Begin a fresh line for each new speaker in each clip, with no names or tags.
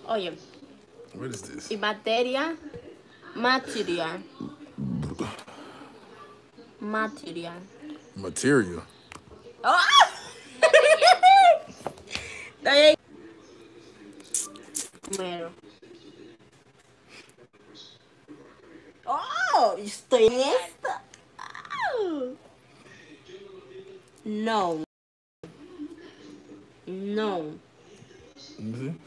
Oye,
What is this?
y materia, material. Material.
Material.
¡Oh! Estoy ahí. Primero. ¡Oh! Estoy en esta. Oh. No. No.
Let me see.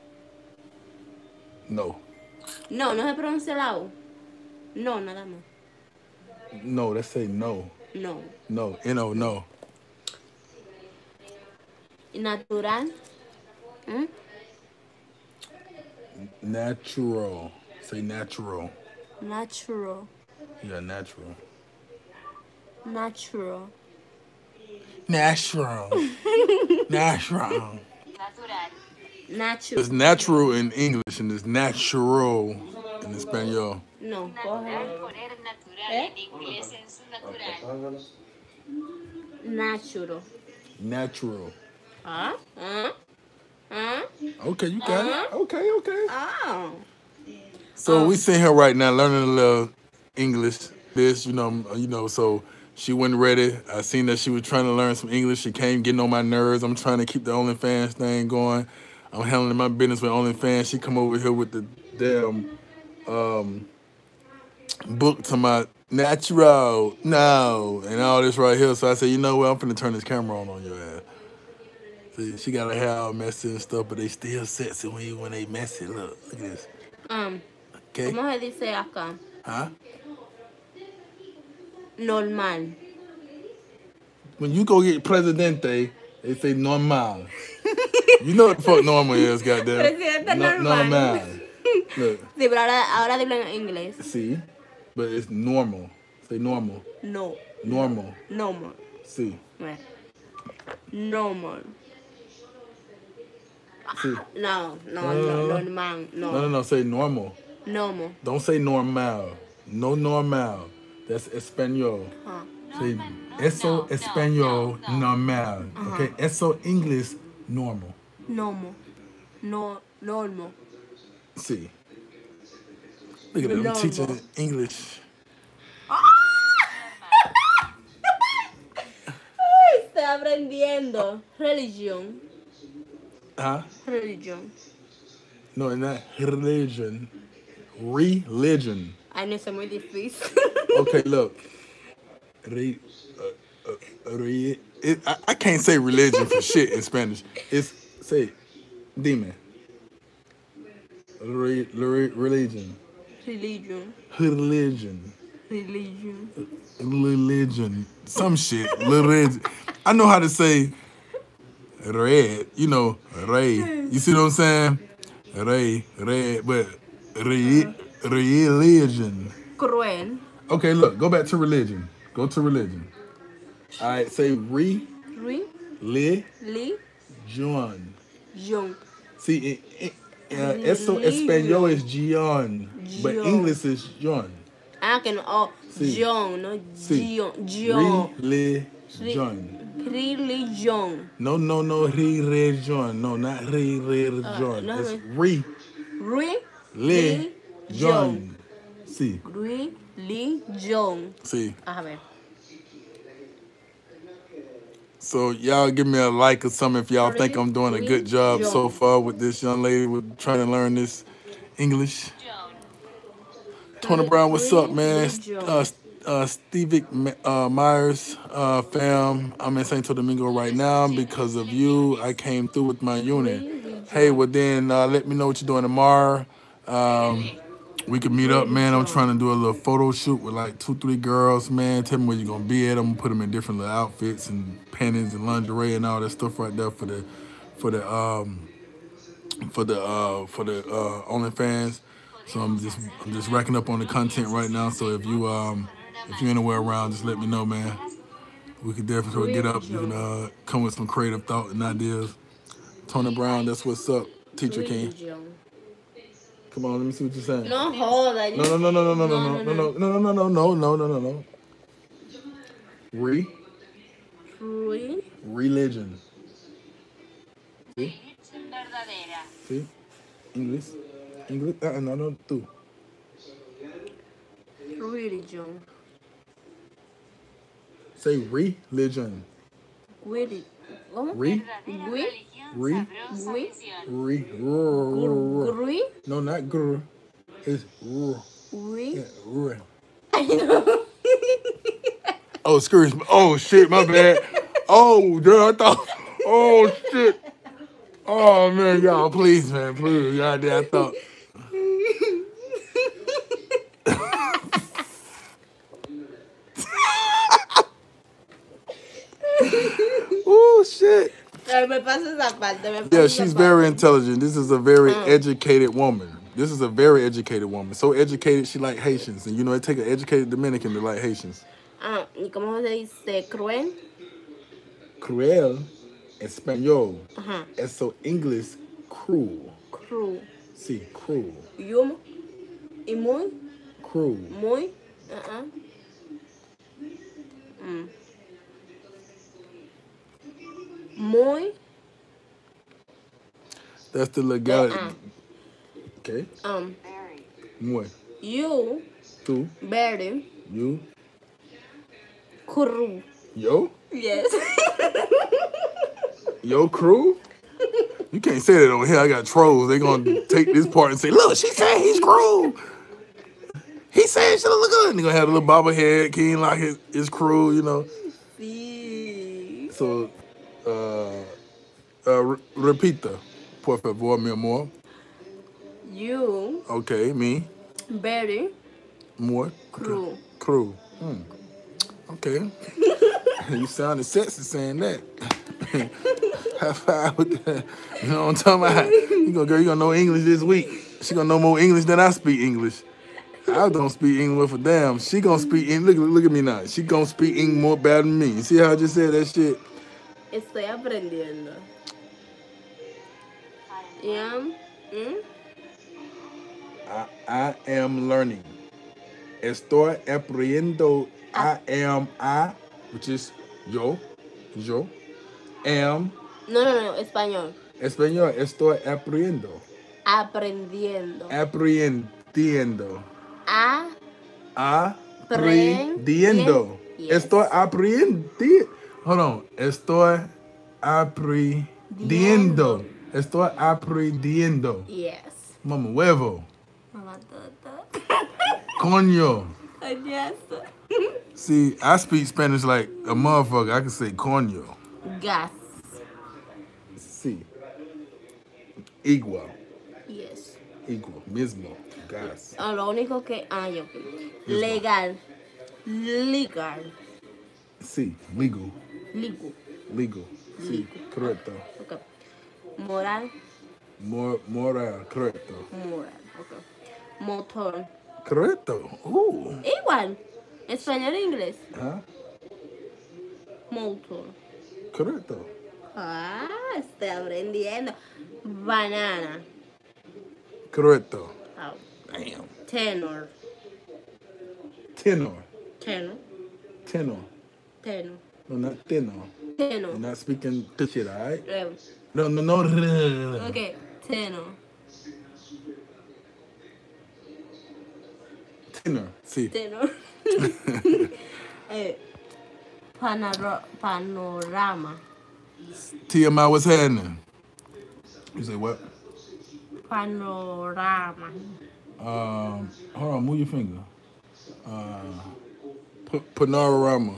No.
No, no se pronuncia la U. No, nada más.
No, let's say no.
No.
No. N-O, no.
Natural. ¿Mm?
Natural. Say natural.
Natural.
Yeah, natural.
Natural.
Natural. Natural.
Natural.
It's natural in English and it's natural in Espanol.
No, coge. ¿Eh? Natural.
Natural.
¿Ah? ¿Ah? ¿Ah?
Okay, you got it. Okay, okay.
Oh.
So we sitting here right now learning a little English. This, you know. So she wasn't ready. I seen that she was trying to learn some English. She came getting on my nerves. I'm trying to keep the OnlyFans thing going. I'm handling my business with OnlyFans. She come over here with the damn book to my natural, no, and all this right here. So I said, you know what? I'm finna turn this camera on your ass. See, she got her hair all messy and stuff, but they still sexy when they messy. Look at this. Okay.
¿Cómo se dice acá?
Huh?
Normal.
When you go get presidente, they say normal. You know what the fuck normal is, goddamn.
Presidente normal.
Normal. Look.
Sí, pero ahora dilo en inglés.
See? But it's normal. Say normal.
No.
Normal.
Normal.
See.
Normal.
See.
No, normal.
No. Say normal.
Normal.
Don't say normal. No normal. That's Espanol.
Huh.
Say eso Espanol normal. Okay? Eso English normal.
Normal. No, normal.
See. Look at them
Normal.
teaching English.
Estoy aprendiendo. Religión.
Huh?
Religión.
No, not religion. Religion.
Ay, no, eso es muy difícil.
Okay, look. I can't say religion for shit in Spanish. It's, say, dime. Religion.
Religion.
Religion.
Religion.
Religion. Some shit. Religion. I know how to say red. You know, ray. You see what I'm saying? Ray, red, but religion.
Cruel.
Okay, look. Go back to religion. Go to religion. All right, say John.
John.
See, eso Espanol is John, but English is John.
Ah, que no. Oh,
Sí.
John, no
Sí.
John.
Religion.
Religion.
No, religion. No, not religion.
No,
It's
religion.
See.
Religion.
See.
A ver.
So y'all give me a like or something if y'all think I'm doing a good job so far with this young lady with trying to learn this English. Tony Brown, what's up, man? Stevie Myers, fam. I'm in Santo Domingo right now because of you. I came through with my unit. Hey, well then let me know what you're doing tomorrow. We can meet up, man. I'm trying to do a little photo shoot with like 2-3 girls, man. Tell me where you're gonna be at. I'm gonna put them in different little outfits and panties and lingerie and all that stuff right there for the OnlyFans. So I'm just racking up on the content right now. So if you're anywhere around, just let me know, man. We could definitely get up. You can come with some creative thought and ideas. Tony Brown, that's what's up, Teacher King. Come on, let me see what you're saying.
No joda.
No. Religion. See? English. English. No, no, tú.
Religion.
Say religion.
¿Cómo?
Re.
Gui.
Re.
Gui.
Re.
Gui.
No, not grr. It's r.
Gui.
Yeah, r. Oh, excuse me. Oh, shit, my bad. Oh, dude, I thought. Oh, shit. Oh, man, y'all, please, man, please. God damn, I thought. Oh, shit.
Me pasa esa parte.
Yeah, she's very intelligent. This is a very educated woman. This is a very educated woman. So educated, she like Haitians. And, you know, it take an educated Dominican to like Haitians.
¿Y cómo se dice cruel?
Cruel, español.
Ajá.
So English, cruel.
Cruel.
Sí, cruel.
¿Yumo? ¿Y muy?
Cruel.
Muy. Muy.
That's the legality. Okay. Muy.
You.
Tú.
Very.
You.
Cruel.
Yo?
Yes.
Yo, crew? You can't say that over here. I got trolls. They gonna take this part and say, look, she said he's crew. He said she look good. And they gonna have a little bobblehead, King like his crew, you know.
Sí.
So, repita, por favor, mi amor.
You.
Okay, me.
Very.
More.
Crew.
Crew. Okay. You sounded sexy saying that. High five with that. You know what I'm talking about? Girl, you gonna know English this week. She gonna know more English than I speak English. I don't speak English for damn. She gonna speak English. Look at me now. She gonna speak English more better than me. You see how I just said that shit?
Estoy aprendiendo. Yeah.
I am learning. Estoy aprendiendo. Which is yo, am.
No, español.
Español, estoy aprendiendo.
Aprendiendo.
Aprendiendo.
Yes.
Estoy aprendiendo. Hold on. Estoy aprendiendo. Estoy aprendiendo.
Yes.
Mama huevo.
Mamá tota.
Coño.
Yes.
See, I speak Spanish like a motherfucker. I can say coño.
Gas.
Sí. Igual.
Yes.
Igual. Mismo. Gas.
Lo único que... yo. Legal.
Sí. Legal.
Legal.
Sí. Correcto.
Okay. Moral.
Moral. Correcto.
Moral. Okay. Motor.
Correcto.
Igual. Español e inglés.
¿Ah?
Motor.
Correcto.
Estoy aprendiendo. Banana.
Correcto.
Oh.
Damn.
Tenor.
Tenor. No, not tenor.
Tenor.
You're not speaking this shit, all right?
No.
No.
Okay. Tenor.
Sí.
Tenor. Panorama.
TMI, what's happening? You say what?
Panorama.
Hold on, move your finger. Panorama.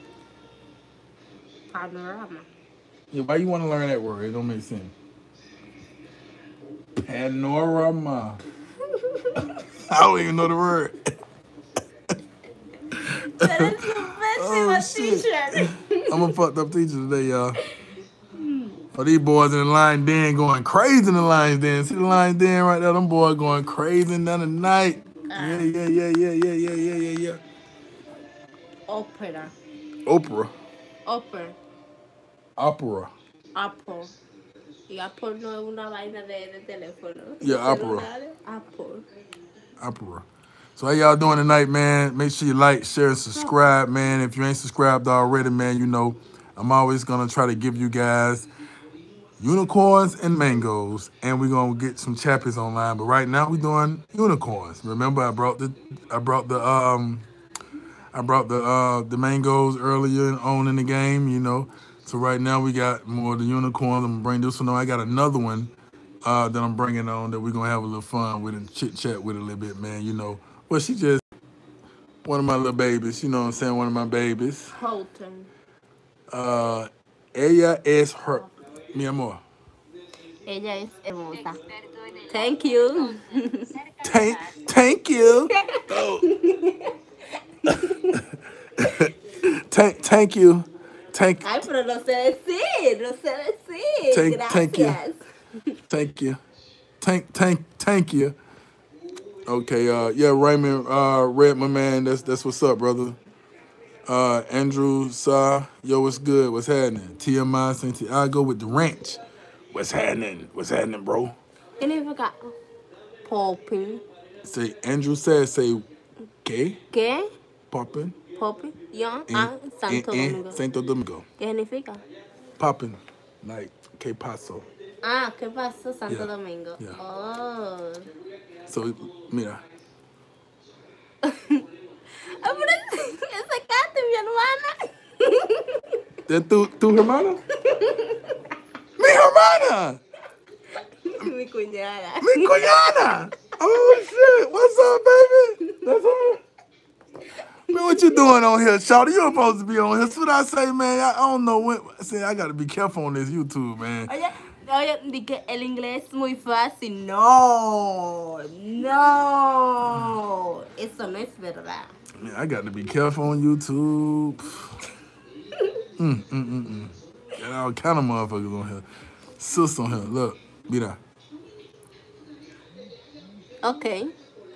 Panorama.
Yeah, why you want to learn that word? It don't make sense. Panorama. I don't even know the word.
Teacher.
I'm a fucked up teacher today, y'all. Oh, these boys in the Lions Den going crazy in the Lions Den. See the Lions Den right there? Them boys going crazy down the night. Yeah.
Opera.
Opera.
Apple. Y Apple no es una vaina de teléfono.
Yeah, opera.
Apple.
So how y'all doing tonight, man? Make sure you like, share, and subscribe, man. If you ain't subscribed already, man, you know I'm always gonna try to give you guys unicorns and mangoes, and we're gonna get some chappies online. But right now we're doing unicorns. Remember, I brought the mangoes earlier on in the game, you know. So right now we got more of the unicorns. I'm gonna bring this one on. I got another one that I'm bringing on that we're gonna have a little fun with and chit chat with a little bit, man. You know, well, she just one of my little babies. You know what I'm saying? One of my babies.
Houghton.
Ella es her, mi amor.
Ella es hermosa. Thank you.
Thank you. Thank you.
Ay, pero no sé decir, no sé decir.
Thank you.
Gracias.
Thank you. Thank you. Okay, yeah, Raymond, Red, my man, that's what's up, brother. Andrew, Sa, yo, what's good? What's happening? TMI, Santiago with the ranch. What's happening? What's happening, bro?
¿Qué significa popping?
Say, Andrew said, say, ¿qué?
¿Qué?
Popping.
Popping? Yo, Santo Domingo.
Santo Domingo.
¿Qué significa?
Popping, like, ¿qué pasó?
Ah, ¿qué pasó, Santo
Yeah.
Domingo?
Yeah.
Oh.
So, mira.
Ah, pero ese Katy, mi hermana.
¿De tu hermana? ¡Mi hermana!
Mi cuñada.
¡Mi cuñada! Oh, shit. What's up, baby? That's her? Man, what you doing on here, Shawty? You were supposed to be on here. That's what I say, man. I don't know when. See, I got to be careful on this YouTube, man.
Oye, di que el inglés es muy fácil. No, eso no es verdad.
Man, I got to be careful on YouTube. Got all kind of motherfuckers on here. Sis on here. Look, mira.
Ok.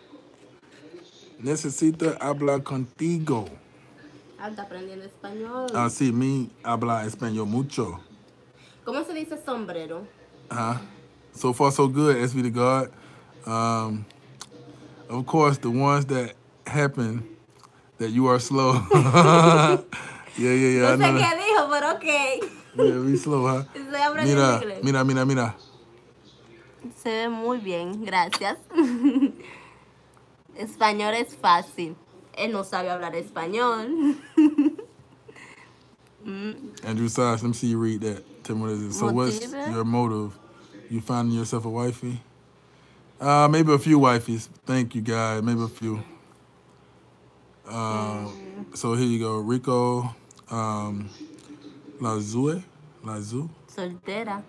Necesito hablar contigo.
Está aprendiendo español.
Ah, sí, me habla español mucho.
¿Cómo se dice sombrero?
So far, so good, SV to God. Of course, the ones that happen that you are slow. Yeah.
No sé qué dijo, pero ok.
Yeah, we slow, huh?
Estoy aprendiendo inglés.
Mira.
Se ve muy bien, gracias. Español es fácil. Él no sabe hablar español.
Andrew Sash, let me see you read that. Tell me what it is. So what's your motive? You finding yourself a wifey? Maybe a few wifeys. Thank you, guys. Maybe a few. So here you go. Rico Lazue.
Soltera.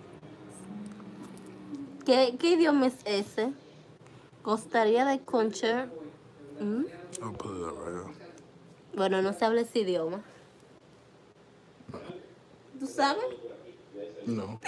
¿Qué idioma es ese? Costaría de concert.
I'll put it up right here.
Bueno, no se habla ese idioma. ¿Tú sabes?
No.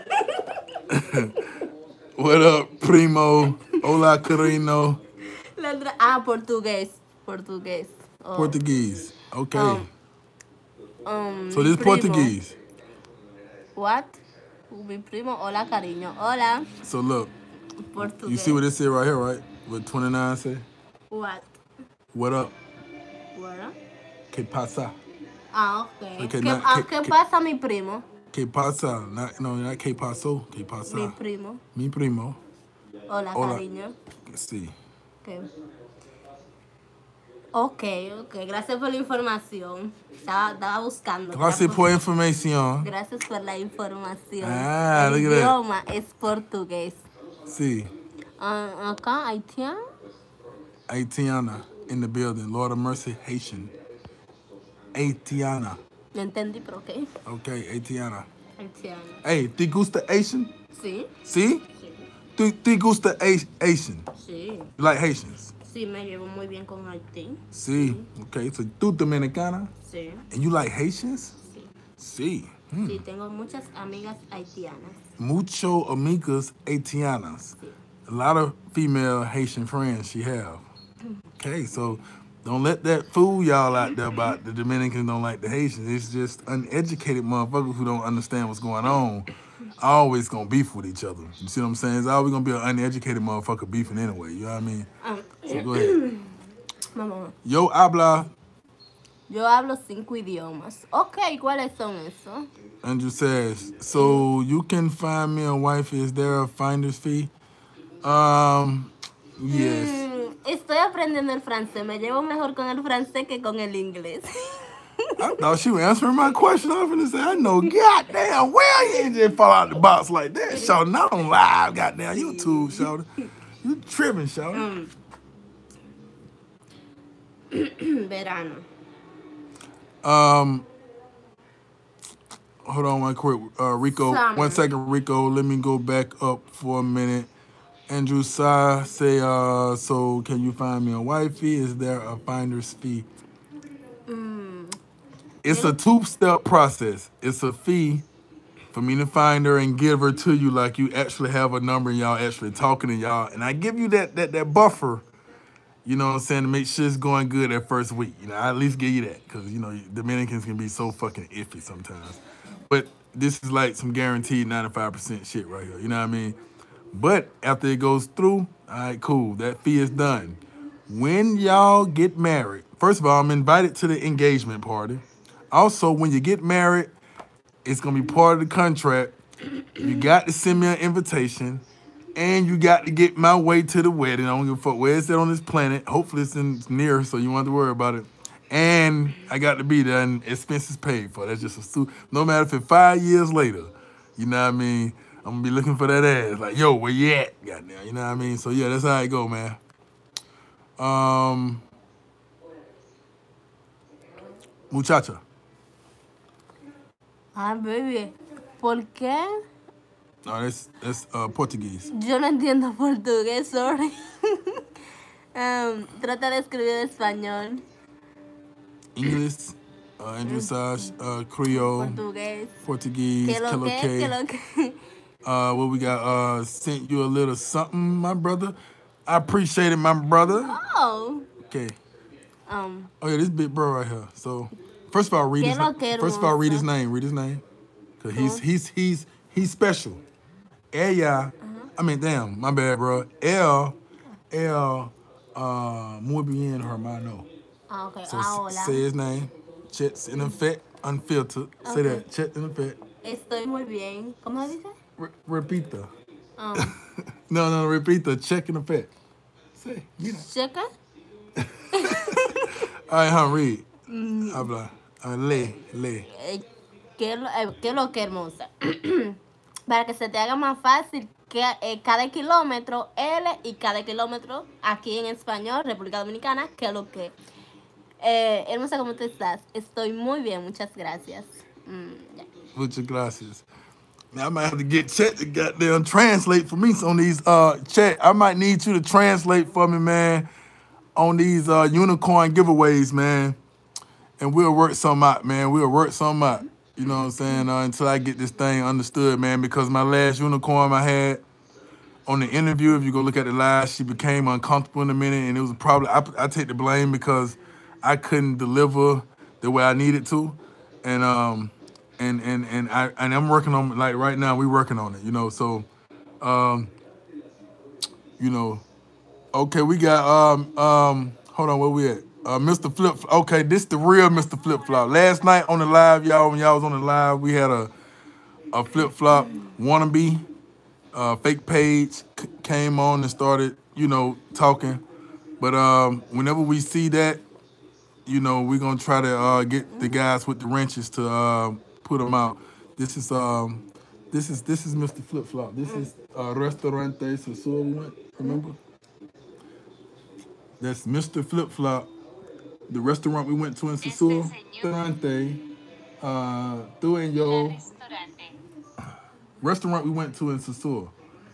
What up, primo? Hola, Carino.
Portugués. Oh.
Portuguese. Okay. So
Mi
this
primo.
Portuguese.
What? Mi primo, hola, cariño. Hola.
So look,
Portugués.
you see what it said right here, right? What 29 say?
What?
What up?
What?
¿Qué pasa?
Ok.
Okay,
¿Qué pasa, mi primo?
¿Qué pasa? Not ¿qué pasó? ¿Qué pasa?
Mi primo.
Mi primo.
Hola,
Hola.
cariño.
Sí.
Ok. Gracias por la información. Estaba buscando.
Gracias por información.
Gracias por la información.
Ah,
El
look at that.
idioma es portugués.
Sí.
Acá, haitiano.
Haitiana in the building. Lord of mercy, Haitian. Haitiana.
No entendí, pero ok.
Okay, Haitiana.
Haitiano.
Hey, ¿te gusta Haitian?
Sí.
¿Sí? ¿Te gusta Haitian?
Sí.
You like Haitians?
Sí, me llevo muy bien con Haití.
Sí. Okay, so tú Dominicana?
Sí.
And you like Haitians?
Sí.
Sí.
Sí, tengo muchas amigas haitianas.
Mucho amigas Haitianas. A lot of female Haitian friends she have. Okay, so don't let that fool y'all out there about the Dominicans don't like the Haitians. It's just uneducated motherfuckers who don't understand what's going on. Always gonna beef with each other. You see what I'm saying? It's always gonna be an uneducated motherfucker beefing anyway. You know what I mean? So go ahead.
Vamos.
Yo habla
Yo hablo 5 idiomas. Ok, ¿cuáles son esos?
Andrew says, so you can find me a wife. Is there a finder's fee? Yes.
Estoy aprendiendo el francés. Me llevo mejor con el francés que con el inglés.
I thought she was answering my question. I was going to say, I know, goddamn, well, you ain't just fall out the box like that, Shawty. Not on live, goddamn YouTube, Shawty. You tripping, Shawty.
Verano.
Hold on one quick, Rico.
Summer.
1 second, Rico. Let me go back up for a minute. Andrew Sai say, so can you find me a wifey? Is there a finder's fee? It's a 2-step process. It's a fee for me to find her and give her to you like you actually have a number and y'all actually talking to y'all. And I give you that buffer, you know what I'm saying, to make sure it's going good that first week. You know, I at least give you that because, you know, Dominicans can be so fucking iffy sometimes. But this is like some guaranteed 95% shit right here. You know what I mean? But after it goes through, all right, cool. That fee is done. When y'all get married, first of all, I'm invited to the engagement party. Also, when you get married, it's going to be part of the contract. You got to send me an invitation, and you got to get my way to the wedding. I don't give a fuck where it's at on this planet. Hopefully, it's near, so you won't have to worry about it. And I got to be there, and expenses paid for. That's just no matter if it's 5 years later, you know what I mean? I'm going to be looking for that ass. Like, yo, where you at? Goddamn, you know what I mean? So, yeah, that's how it go, man. Muchacha.
Ah, baby. ¿Por qué?
No, that's Portuguese.
Yo no entiendo portugués, sorry. Trata de escribir en español.
English, Andrew Sash, Creole,
Portugués.
Portuguese,
¿Qué lo que? ¿Qué lo que?
What we got? Sent you a little something, my brother. I appreciate it, my brother.
Oh.
Okay. Oh yeah, this big bro right here. So first of all, read his name. Read his name, cause he's special. Ella, I mean, damn, my bad, bro. Muy bien, hermano.
Okay.
So say his name. Chet's in effect, unfiltered. Okay. Say that. Chet in effect.
Estoy muy bien. ¿Cómo dice?
Repita. No, repita. Check in effect. Say, you know.
Checa.
All right, read. Habla. Lee.
¿Qué lo que hermosa? Para que se te haga más fácil, que cada kilómetro, L, y cada kilómetro, aquí en español, República Dominicana, ¿qué lo que? Hermosa, ¿cómo te estás? Estoy muy bien, muchas gracias. Yeah.
Muchas gracias. Now, I might have to get Chet to goddamn translate for me on these, Chet, I might need you to translate for me, man, on these unicorn giveaways, man. And we'll work some out, man. We'll work some out. You know what I'm saying? Until I get this thing understood, man. Because my last unicorn I had on the interview, if you go look at the live, she became uncomfortable in a minute. And it was probably, I take the blame because I couldn't deliver the way I needed to. And I'm working on, like right now, we working on it, you know. So, you know, okay, we got, hold on, where we at? Mr. Flip, okay, this the real Mr. Flip Flop. Last night on the live, y'all, when y'all was on the live, we had a Flip Flop wannabe, fake page came on and started, you know, talking. But whenever we see that, you know, we're gonna try to get the guys with the wrenches to put them out. This is Mr. Flip Flop. This is Restaurante Sasua, remember? That's Mr. Flip Flop. The restaurant we went to in Sasua, Restaurante, tú en yo. Restaurant we went to in Sasua.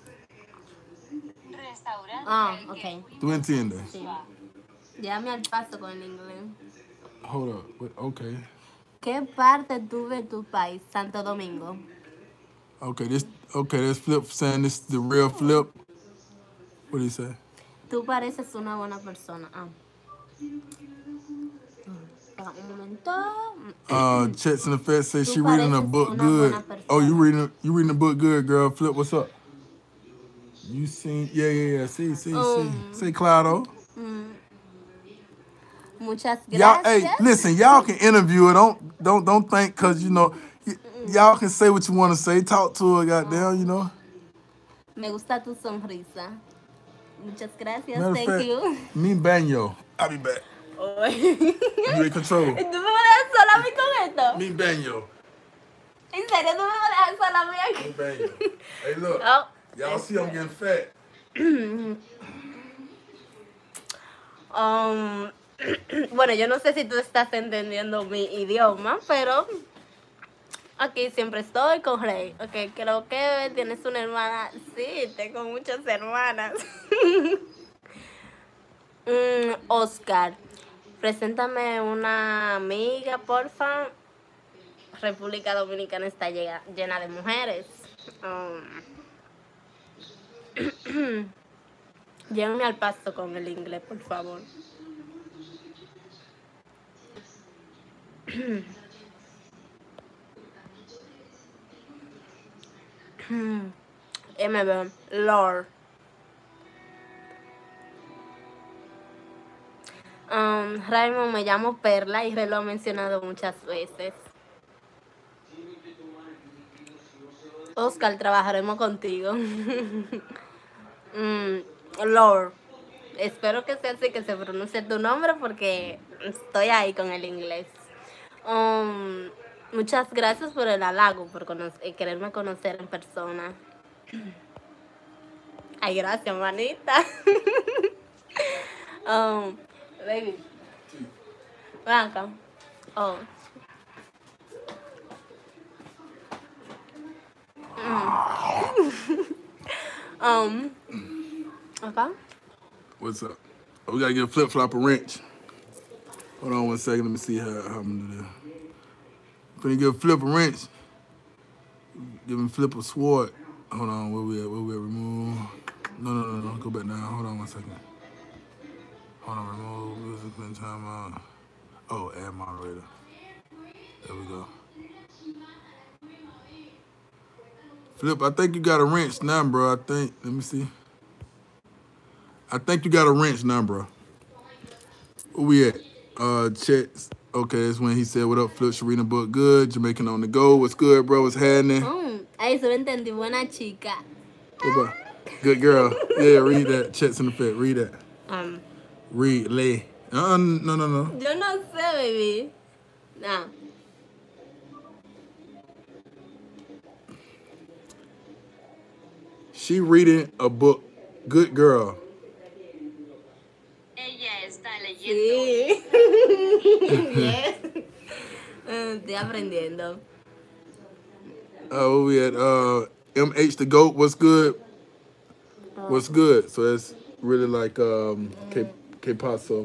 Ah, ok.
¿Tú entiendes?
Sí. Llame al paso con el inglés.
Hold up. Wait, okay.
¿Qué parte tú de tu país, Santo Domingo?
Okay, this Flip saying this is the real Flip. What do you say?
Tú pareces una buena persona. Un momento.
Chets in the Fed says she reading a book good. Oh, you reading a book good, girl. Flip, what's up? You seen? Yeah. See. Say Claudio.
Muchas
Y'all, hey,
gracias.
listen, y'all can interview her. Don't think because, you know, y'all can say what you want to say. Talk to her, goddamn, you know.
Me gusta tu sonrisa. Muchas gracias.
Matter of
Thank
fact,
you.
me Banyo. I'll be back.
Oh.
You in control.
¿Tú me dejas sola a mí con esto?
Me Banyo.
¿En serio tú me dejas sola a mí aquí?
Me Banyo. Hey, look.
Oh.
Y'all see I'm getting fat.
Bueno, yo no sé si tú estás entendiendo mi idioma, pero aquí siempre estoy con Rey. Ok, creo que tienes una hermana. Sí, tengo muchas hermanas. Oscar, preséntame una amiga, porfa. República Dominicana está llena de mujeres. Llévenme al paso con el inglés, por favor. MB, Lord. Raymond, me llamo Perla y Rey lo ha mencionado muchas veces. Oscar, trabajaremos contigo. Lord. Espero que sea así que se pronuncie tu nombre porque estoy ahí con el inglés. Muchas gracias por el halago, por quererme conocer en persona. Ay, gracias, manita. Baby. Ven acá. Oh. Acá.
What's up? Oh, we gotta get a flip flop a wrench. Hold on 1 second. Let me see how I'm gonna do that. Gonna give a flip a wrench. Give him flip a sword. Hold on, where we at? Remove. No. Go back down. Hold on 1 second. Hold on, remove. Music time out. Oh, add moderator. There we go. Flip, I think you got a wrench now, bro. I think. Let me see. I think you got a wrench now, bro. Where we at? Checks. Okay, that's when he said, what up, Flip, Sharina Book, good. Jamaican on the go. What's good, bro? What's happening?
Ahí se lo entendí. Buena chica.
Good girl. Yeah, read that. Checks in effect. Read that. Read, lay. No.
Yo no sé, baby. No.
She reading a book. Good girl.
Ella está leyendo. Sí. Yes. Estoy aprendiendo.
We had MH the GOAT. What's good? What's good? So that's really like K Paso.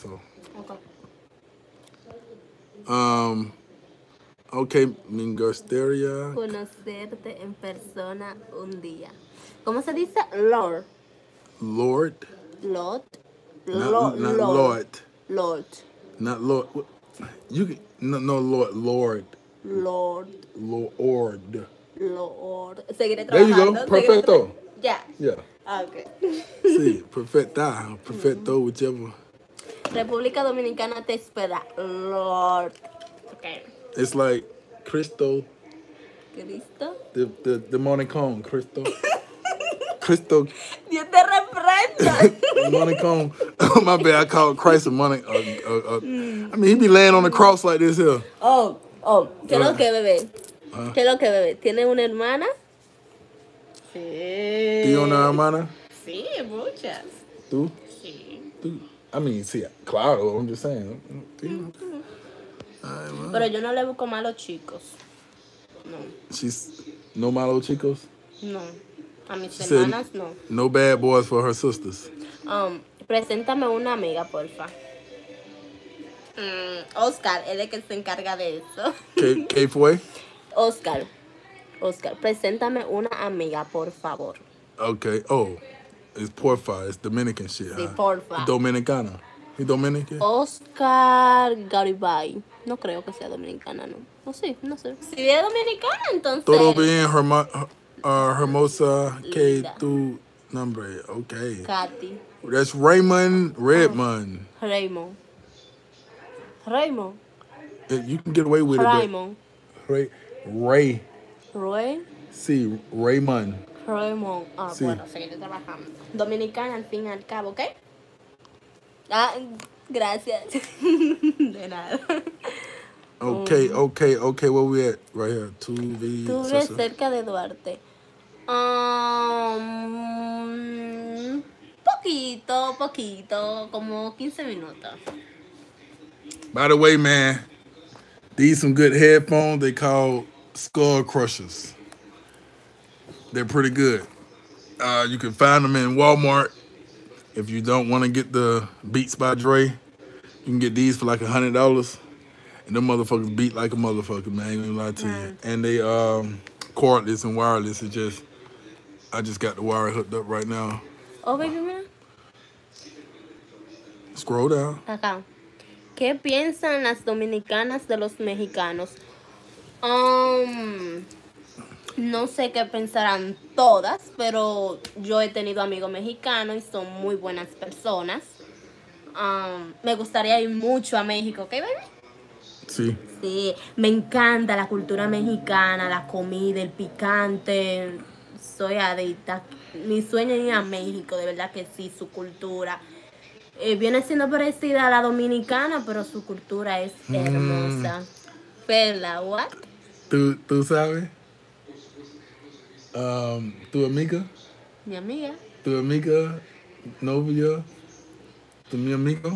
Okay, Mingarsteria.
Conocerte en persona un día. ¿Cómo se dice? Lord.
Lord.
Lord.
Not Lord.
Lord.
Not Lord. You can no Lord. Lord.
Lord.
Lord.
Lord. Seguiré
There you
trabajando.
go. Perfecto.
Ya.
Yeah.
Okay.
Sí, perfecta. Perfecto, whichever.
República Dominicana te espera. Lord. Okay.
It's like Cristo.
Cristo.
The morning cone, Cristo. Cristo.
Dios te reprenda.
Money cone. My bad, I called Christ a money. I mean, he be laying on the cross like this here.
Oh. ¿Qué es lo que, bebé? ¿Qué es lo que, bebé? ¿Tiene una hermana? Sí.
¿Tiene una hermana?
Sí, muchas.
¿Tú?
Sí.
¿Tú? I mean, sí, claro, I'm just saying.
Pero yo no le busco malos chicos. No.
She's no malo chicos?
No. A mis
She
hermanas
said,
no.
No bad boys for her sisters.
Preséntame una amiga, porfa. Oscar, él es que se encarga de eso.
¿Qué fue?
Oscar, preséntame una amiga, por favor.
Okay. Oh, it's porfa. It's Dominican shit.
Sí, porfa.
Dominicana. ¿Y Dominican?
Oscar Garibay. No creo que sea dominicana, no. No sé. Si es dominicana, entonces.
Todo bien, Hermosa K. Tu nombre. Okay.
Katy.
That's Raymond Redmond.
Raymond. Raymond.
You can get away with it,
Raymond.
but Ray.
Roy.
Sí, Raymond.
Raymond. Ah,
Sí.
bueno, seguiré trabajando. Dominicana al fin y al cabo, ¿ok? Ah, gracias. De nada.
Okay. Where we at? Right here. 2V.
Tú vives cerca de Duarte. Poquito, como 15 minutos.
By the way, man, these some good headphones. They call Skull Crushers. They're pretty good. You can find them in Walmart. If you don't want to get the Beats by Dre, you can get these for like $100. And them motherfuckers beat like a motherfucker, man. I ain't gonna lie to you. And they cordless and wireless. I just got the wire hooked up right now.
Oh, baby, mira.
Scroll down.
Acá. ¿Qué piensan las dominicanas de los mexicanos? No sé qué pensarán todas, pero yo he tenido amigos mexicanos y son muy buenas personas. Me gustaría ir mucho a México, ¿ok, baby?
Sí.
Sí, me encanta la cultura mexicana, la comida, el picante. Soy adicta. Mi sueño es ir a México, de verdad que sí, su cultura. Viene siendo parecida a la dominicana, pero su cultura es hermosa. Perla, what?
¿Tú sabes? ¿Tu amiga?
Mi amiga.
¿Tu amiga? ¿Novia? ¿Tu mi amigo?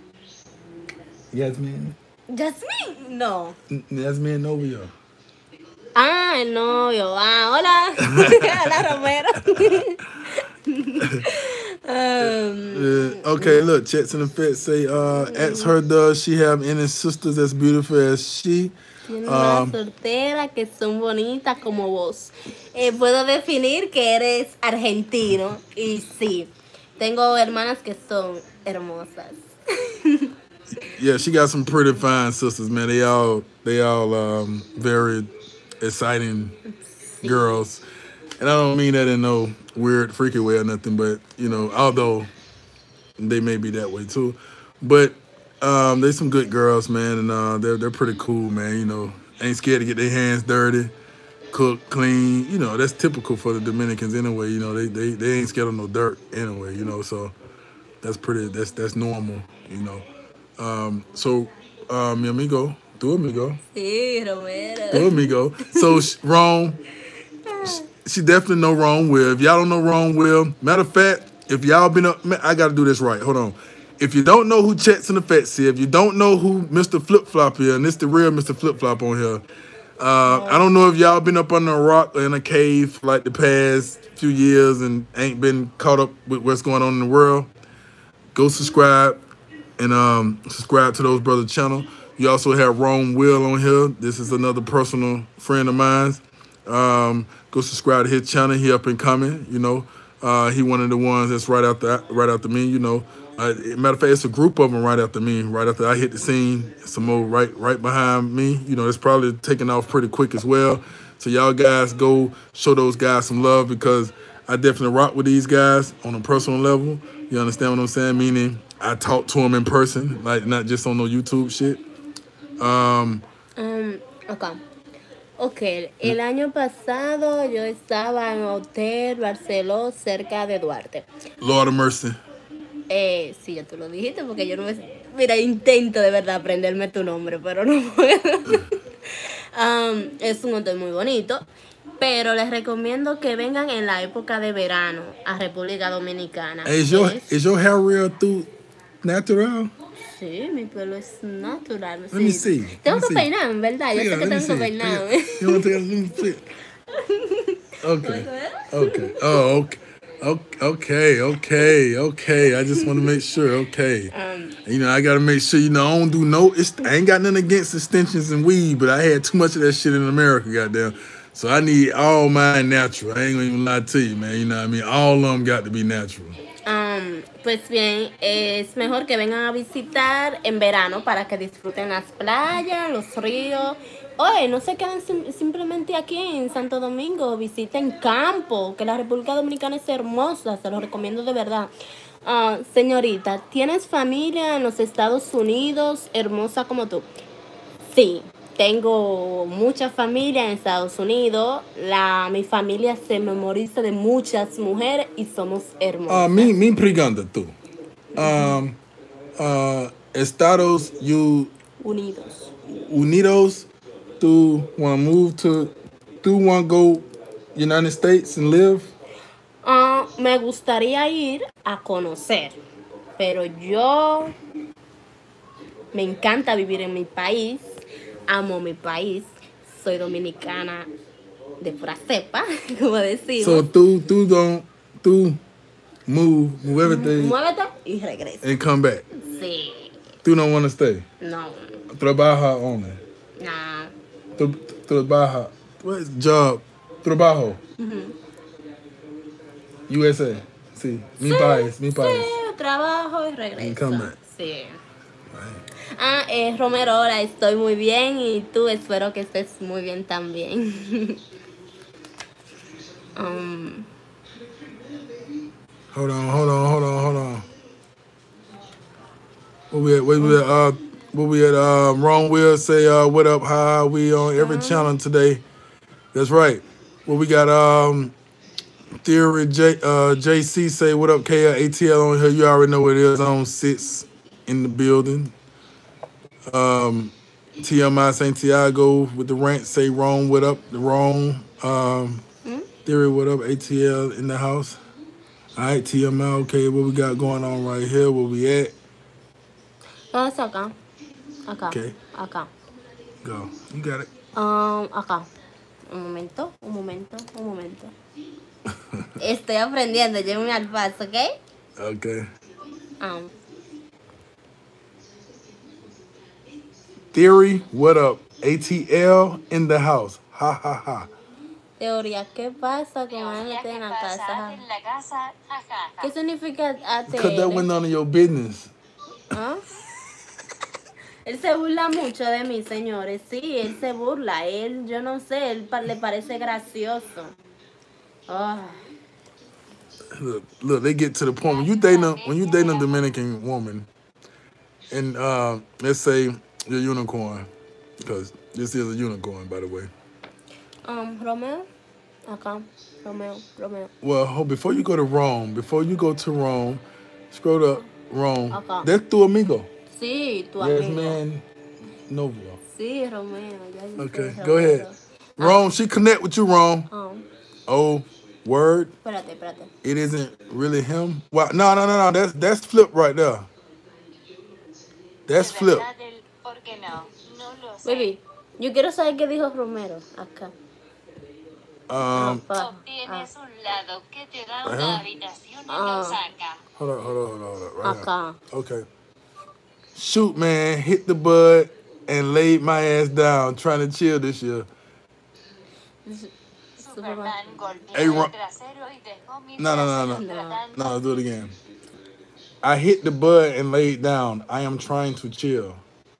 Yasmin.
Yasmin, no.
Yasmin novio.
Ah, el novio. Ah, hola. Hola, Romero.
Okay, look, Chets in the Fit say, ask her, does she have any sisters as beautiful as she?
Tiene una soltera que son bonitas como vos. Puedo definir que eres argentino. Y sí, tengo hermanas que son hermosas.
Yeah, she got some pretty fine sisters, man. They all very exciting girls. And I don't mean that in no weird, freaky way or nothing, but, you know, although they may be that way too. But they some good girls, man, and they're pretty cool, man. You know, ain't scared to get their hands dirty, cook, clean. You know, that's typical for the Dominicans anyway. You know, they ain't scared of no dirt anyway. You know, so that's normal. You know, mi amigo, tu amigo,
Sí, Romero.
tu amigo. So Rome, she definitely know Rome Will. If y'all don't know Rome Will, matter of fact, if y'all been up, I gotta do this right. Hold on. If you don't know who Chets in the Fets is, if you don't know who Mr. Flip Flop is, and this the real Mr. Flip Flop on here, I don't know if y'all been up under a rock or in a cave for like the past few years and ain't been caught up with what's going on in the world. Go subscribe and subscribe to those brothers' channel. You also have Rome Will on here. This is another personal friend of mine. Go subscribe to his channel. He up and coming. You know, he one of the ones that's right after me. You know. Matter of fact, it's a group of them right after me. Right after I hit the scene, some more right behind me. You know, it's probably taking off pretty quick as well. So y'all guys go show those guys some love because I definitely rock with these guys on a personal level. You understand what I'm saying? Meaning I talk to them in person, like not just on no YouTube shit.
Ok, el año pasado yo estaba en Hotel Barceló cerca de Duarte.
Lord of mercy.
Sí, ya tú lo dijiste porque yo no me... Mira, intento de verdad aprenderme tu nombre, pero no puedo. Es un hotel muy bonito, pero les recomiendo que vengan en la época de verano a República Dominicana.
Is your hair real through natural?
Sí, mi pelo es natural.
Let me see.
Tengo que peinarme, ¿verdad? Yo sé que tengo que peinarme.
You want to take a little bit? Okay. Okay. Oh, okay. Okay. I just want to make sure. Okay. You know, I got to make sure, you know, I don't do I ain't got nothing against extensions and weed, but I had too much of that shit in America, goddamn. So I need all mine natural. I ain't gonna even lie to you, man. You know what I mean? All of them got to be natural.
Pues bien, es mejor que vengan a visitar en verano para que disfruten las playas, los ríos Oye, no se queden simplemente aquí en Santo Domingo, visiten campo, que la República Dominicana es hermosa, se lo recomiendo de verdad. Señorita, ¿tienes familia en los Estados Unidos, hermosa como tú? Sí, tengo mucha familia en Estados Unidos. Mi familia se memoriza de muchas mujeres y somos hermosas.
Me pregunta tú. Estados Unidos, tú want to move to, tú want to go United States and live?
Me gustaría ir a conocer, pero yo me encanta vivir en mi país, amo mi país, soy dominicana de pura cepa, como decimos.
So tú muévete
y regresa.
And come back.
Sí.
Tú no want to stay?
No.
Trabaja only.
No.
Trabaja. What is job? Trabajo. USA. Sí. Mi país.
Sí, trabajo y regreso.
And come back.
Sí. Romero, hola, estoy muy bien y tú espero que estés muy bien también.
Hold on. Where we at? Ron Will say, what up, hi, we on every channel today. That's right. Well, we got Theory JC say, what up, KLATL on here. You already know what it is. On 6 in the building. TMI Santiago with the rant say, Ron, what up? The Ron. Theory, what up? ATL in the house. All right, TMI, okay, what we got going on right here? Where we at?
Es acá.
Okay.
Acá.
Go. You got it.
Acá. Un momento. Estoy aprendiendo, llévame al paso, ¿ok?
Okay. Theory, what up? ATL in the house. Ha, ha, ha.
Teoría, ¿qué pasa con él en la casa? ¿Qué significa ATL?
Because that went none of your business.
Él se burla mucho de mí, señores. Sí, él se burla. Yo no sé, le parece gracioso.
Look, they get to the point when you date a Dominican woman, and let's say you're a unicorn, because this is a unicorn, by the way.
Romeo, acá, Romeo.
Well, before you go to Rome, scroll up, Rome.
Acá.
That's tu amigo.
Sí, tu
yes,
amigo.
man, novio.
Sí, Romeo.
Okay, go ahead. Rome, she connect with you, Rome. Oh, word.
Espérate.
It isn't really him. Wow, no. That's Flip right there. That's Flip.
Baby, yo quiero saber qué dijo Romero acá.
Obtienes un lado que te da una habitación en Osaka.
Hold on. Right
acá.
Now. Okay. Shoot, man, hit the bud and laid my ass down trying to chill this year.
Superman
Hey,
golpeó el trasero y dejó mi trasero
No, let's do it again. I hit the bud and laid down. I am trying to chill.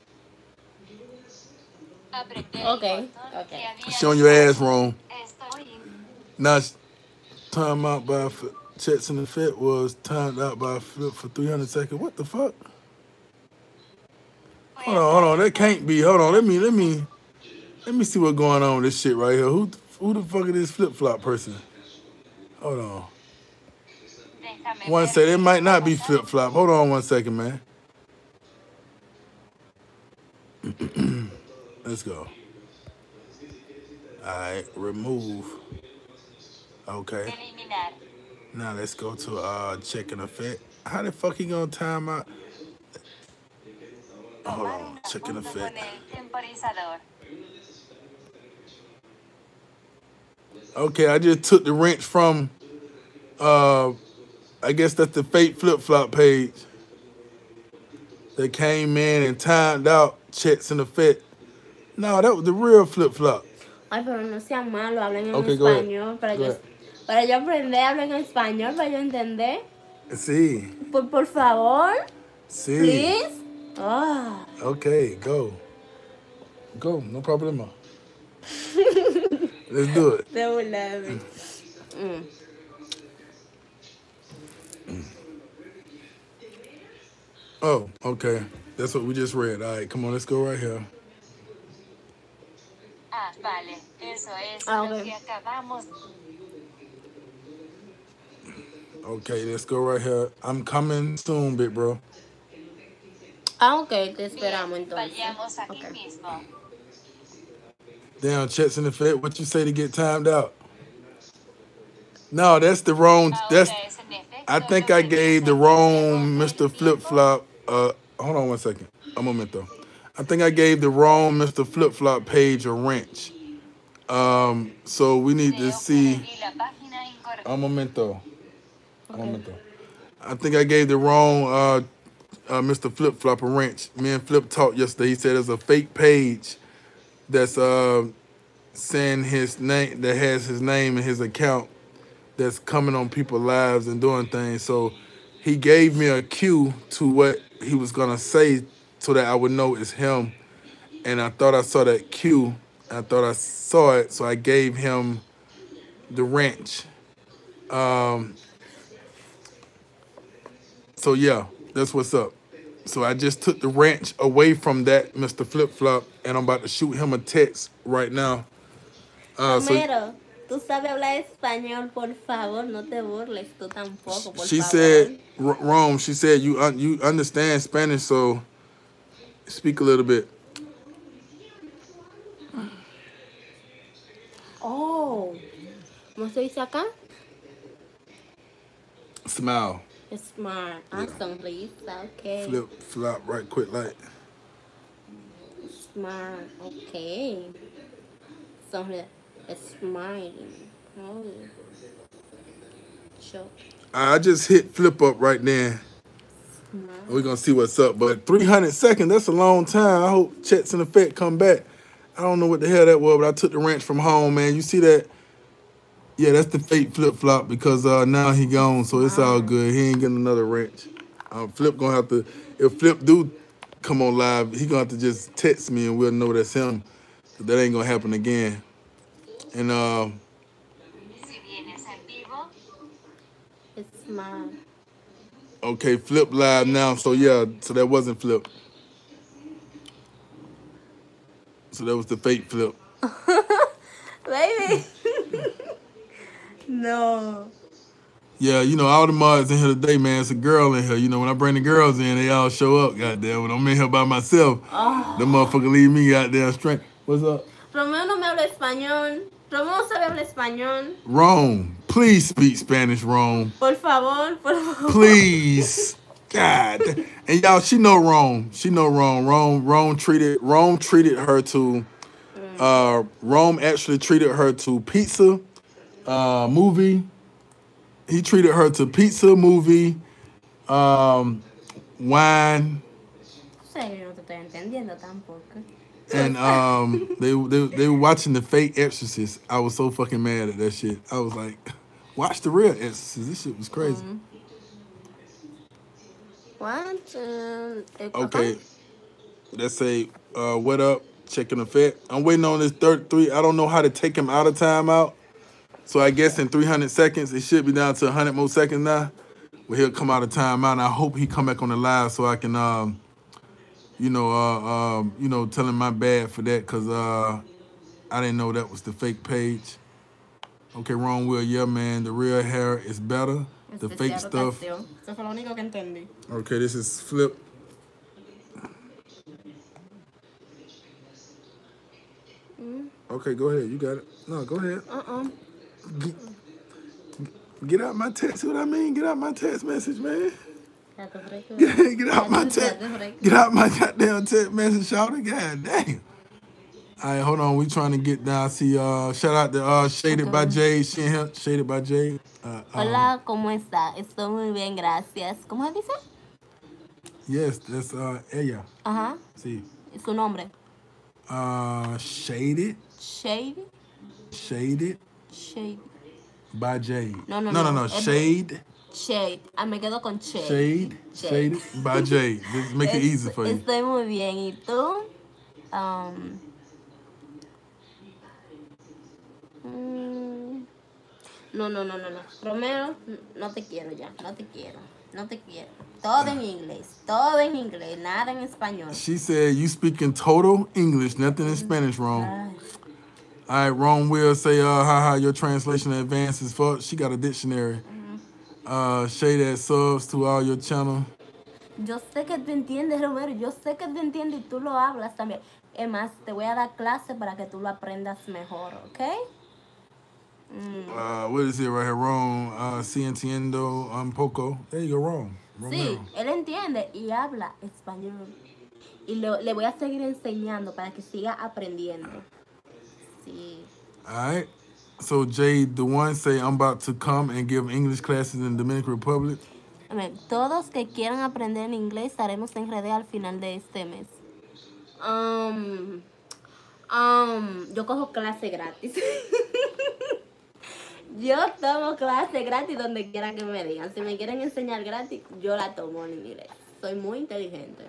Okay.
Showing your ass wrong. Now, time out by Chets in the Fit was timed out by Flip for 300 seconds. What the fuck? Hold on. That can't be. Hold on. Let me see what's going on with this shit right here. Who the fuck is this flip flop person? Hold on. One second. It might not be flip flop. Hold on 1 second, man. Let's go. All right. Remove. Okay. Now let's go to check in effect. How the fuck he gonna time out? Hold on, check in effect. Okay, I just took the wrench from I guess that's the fake flip-flop page. They came in and timed out checks in effect. No, that was the real flip-flop.
Ay, pero no sean malos, hablen en español. Para yo aprender, hablen en español, para yo entender.
Sí.
Por favor.
Sí.
Please.
Okay, go. No problema. Let's do it.
Te burlas de mí.
Oh, okay. That's what we just read. All right, come on, let's go right here.
Ah, vale. Eso es
Ah,
lo
ok.
que acabamos.
Okay, let's go right here. I'm coming soon, big bro.
Ah, ok, te esperamos
Bien,
entonces.
vayamos aquí
Ok.
mismo.
Damn, checks in the Fed. What you say to get timed out? No, that's the wrong. That's.
Ahora es en efecto
I think
lo
I
que
gave the
piensa que
wrong
se
Mr.
agota el
Flip
tiempo.
Flop. Hold on one second. A momento. I think I gave the wrong Mr. Flip Flop page a wrench. So we need to
Creo que
see.
le di la página incorrecta.
A momento. A
Okay.
momento. I think I gave the wrong Mr. Flip Flop a wrench. Me and Flip talked yesterday. He said there's a fake page that's saying his name, that has his name and his account, that's coming on people's lives and doing things. So he gave me a cue to what he was gonna say so that I would know it's him. And I thought I saw that cue. I thought I saw it, so I gave him the wrench. So yeah, that's what's up. So I just took the wrench away from that Mr. Flip Flop, and I'm about to shoot him a text right now. So
Romero, tú sabes hablar español, por favor, no te burles tú tampoco, por
she
favor.
said, Rome, she said you understand Spanish, so speak a little bit.
Oh, ¿cómo se dice acá?
Smile.
Smart. Awesome, please. Okay.
Flip flop right quick like.
Smart. Okay. So, smiling. Oh. Sure.
I just hit flip up right there.
Smart.
We're gonna see what's up. But 300 seconds, that's a long time. I hope Chet's in effect come back. I don't know what the hell that was, but I took the wrench from home, man. You see that? Yeah, that's the fake flip flop because now he gone, so it's all good. He ain't getting another wrench. Flip gonna have to, if Flip do come on live, he gonna have to just text me and we'll know that's him. That ain't gonna happen again. And
Si vienes en vivo,
It's smart.
okay, Flip live now. So yeah, so that wasn't Flip. So that was the fake Flip.
Baby. No.
Yeah, you know, all the mods in here today, man, it's a girl in here. You know, when I bring the girls in, they all show up, goddamn. When I'm in here by myself, them motherfuckers leave me goddamn straight. What's up?
Romeo no me habla español. Romeo sabe hablar español.
Rome, please speak Spanish, Rome.
Por favor, por favor.
Please. God. And y'all, she know Rome. She know Rome. Rome treated her to Rome actually treated her to pizza, movie. He treated her to pizza, movie, wine,
Sé que no te estoy entendiendo tampoco.
and they were watching the fake Exorcist. I was so fucking mad at that shit. I was like, watch the real Exorcist. This shit was crazy.
What?
Okay, let's say, what up? Checking effect. I'm waiting on this 33. I don't know how to take him out of timeout. So I guess in 300 seconds, it should be down to 100 more seconds now. Where he'll come out of timeout. And I hope he come back on the live so I can, tell him my bad for that because I didn't know that was the fake page. Okay, Ron Will, yeah, man, the real hair is better. The fake stuff.
Eso fue lo único que entendí.
Okay, this is Flip. Okay, go ahead. You got it. No, go ahead. Get out my text. See what I mean? Get out my text message, man. Get out my text. Get out my goddamn text message, shouting. God damn. All right, hold on. We trying to get down. See, shout out to Shaded by Jade. She in here. Shaded by Jade.
Hola, ¿cómo está? Estoy muy bien, gracias. ¿Cómo se dice?
Yes, that's ella.
Ajá.
See.
Su nombre.
Shaded.
Shade.
Shaded
Shade.
by Jade.
No.
Shade.
Shade. Ah, me quedo con Shade.
Shade. Shaded by Jade. Just make it easy for you.
Estoy muy bien. ¿Y tú? Mm, no, no, no, no, no. Romero, no te quiero ya. No te quiero. No te quiero. Todo en inglés. Todo en inglés. Nada en español.
She said you speak in total English, nothing in Spanish, Rome.
Ay.
All right, Rome will say, haha, your translation advanced as fuck. She got a dictionary. Shay that subs to all your channel.
Yo sé que te entiendes, Romero. Yo sé que te entiendes y tú lo hablas también. Es más, te voy a dar clase para que tú lo aprendas mejor, ¿ok?
What is it right here? Rome, si entiendo un poco. There you go, Rome.
Sí, él entiende y habla español. Y le voy a seguir enseñando para que siga aprendiendo. Sí.
All right. So Jay, the one say I'm about to come and give English classes in Dominican Republic.
A ver, todos que quieran aprender en inglés estaremos en RD al final de este mes. Yo cojo clase gratis. Yo tomo clase gratis donde quiera que me digan. Si me quieren enseñar gratis, yo la tomo en inglés. Soy muy inteligente.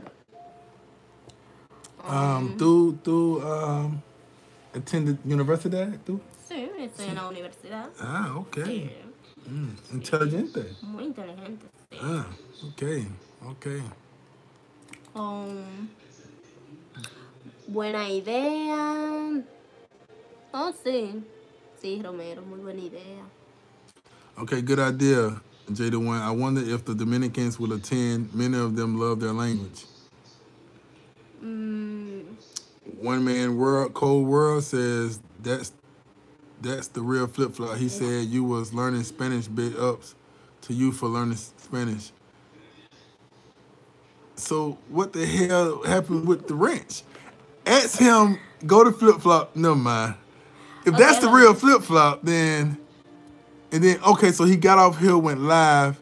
¿Tú attended universidad? ¿Tú?
Sí, estoy en la universidad.
Ah, okay.
Sí,
Inteligente.
muy inteligente. Sí.
Ah, okay.
Buena idea. Oh, sí. Sí, Romero, muy buena idea.
Okay, good idea, Jay the one. I wonder if the Dominicans will attend. Many of them love their language. One man world, Cold World says that's the real flip flop. He said you was learning Spanish. Big ups to you for learning Spanish. So what the hell happened with the wrench? Ask him, go to flip flop. Never mind. If that's the real flip flop, then okay, so he got off here, went live.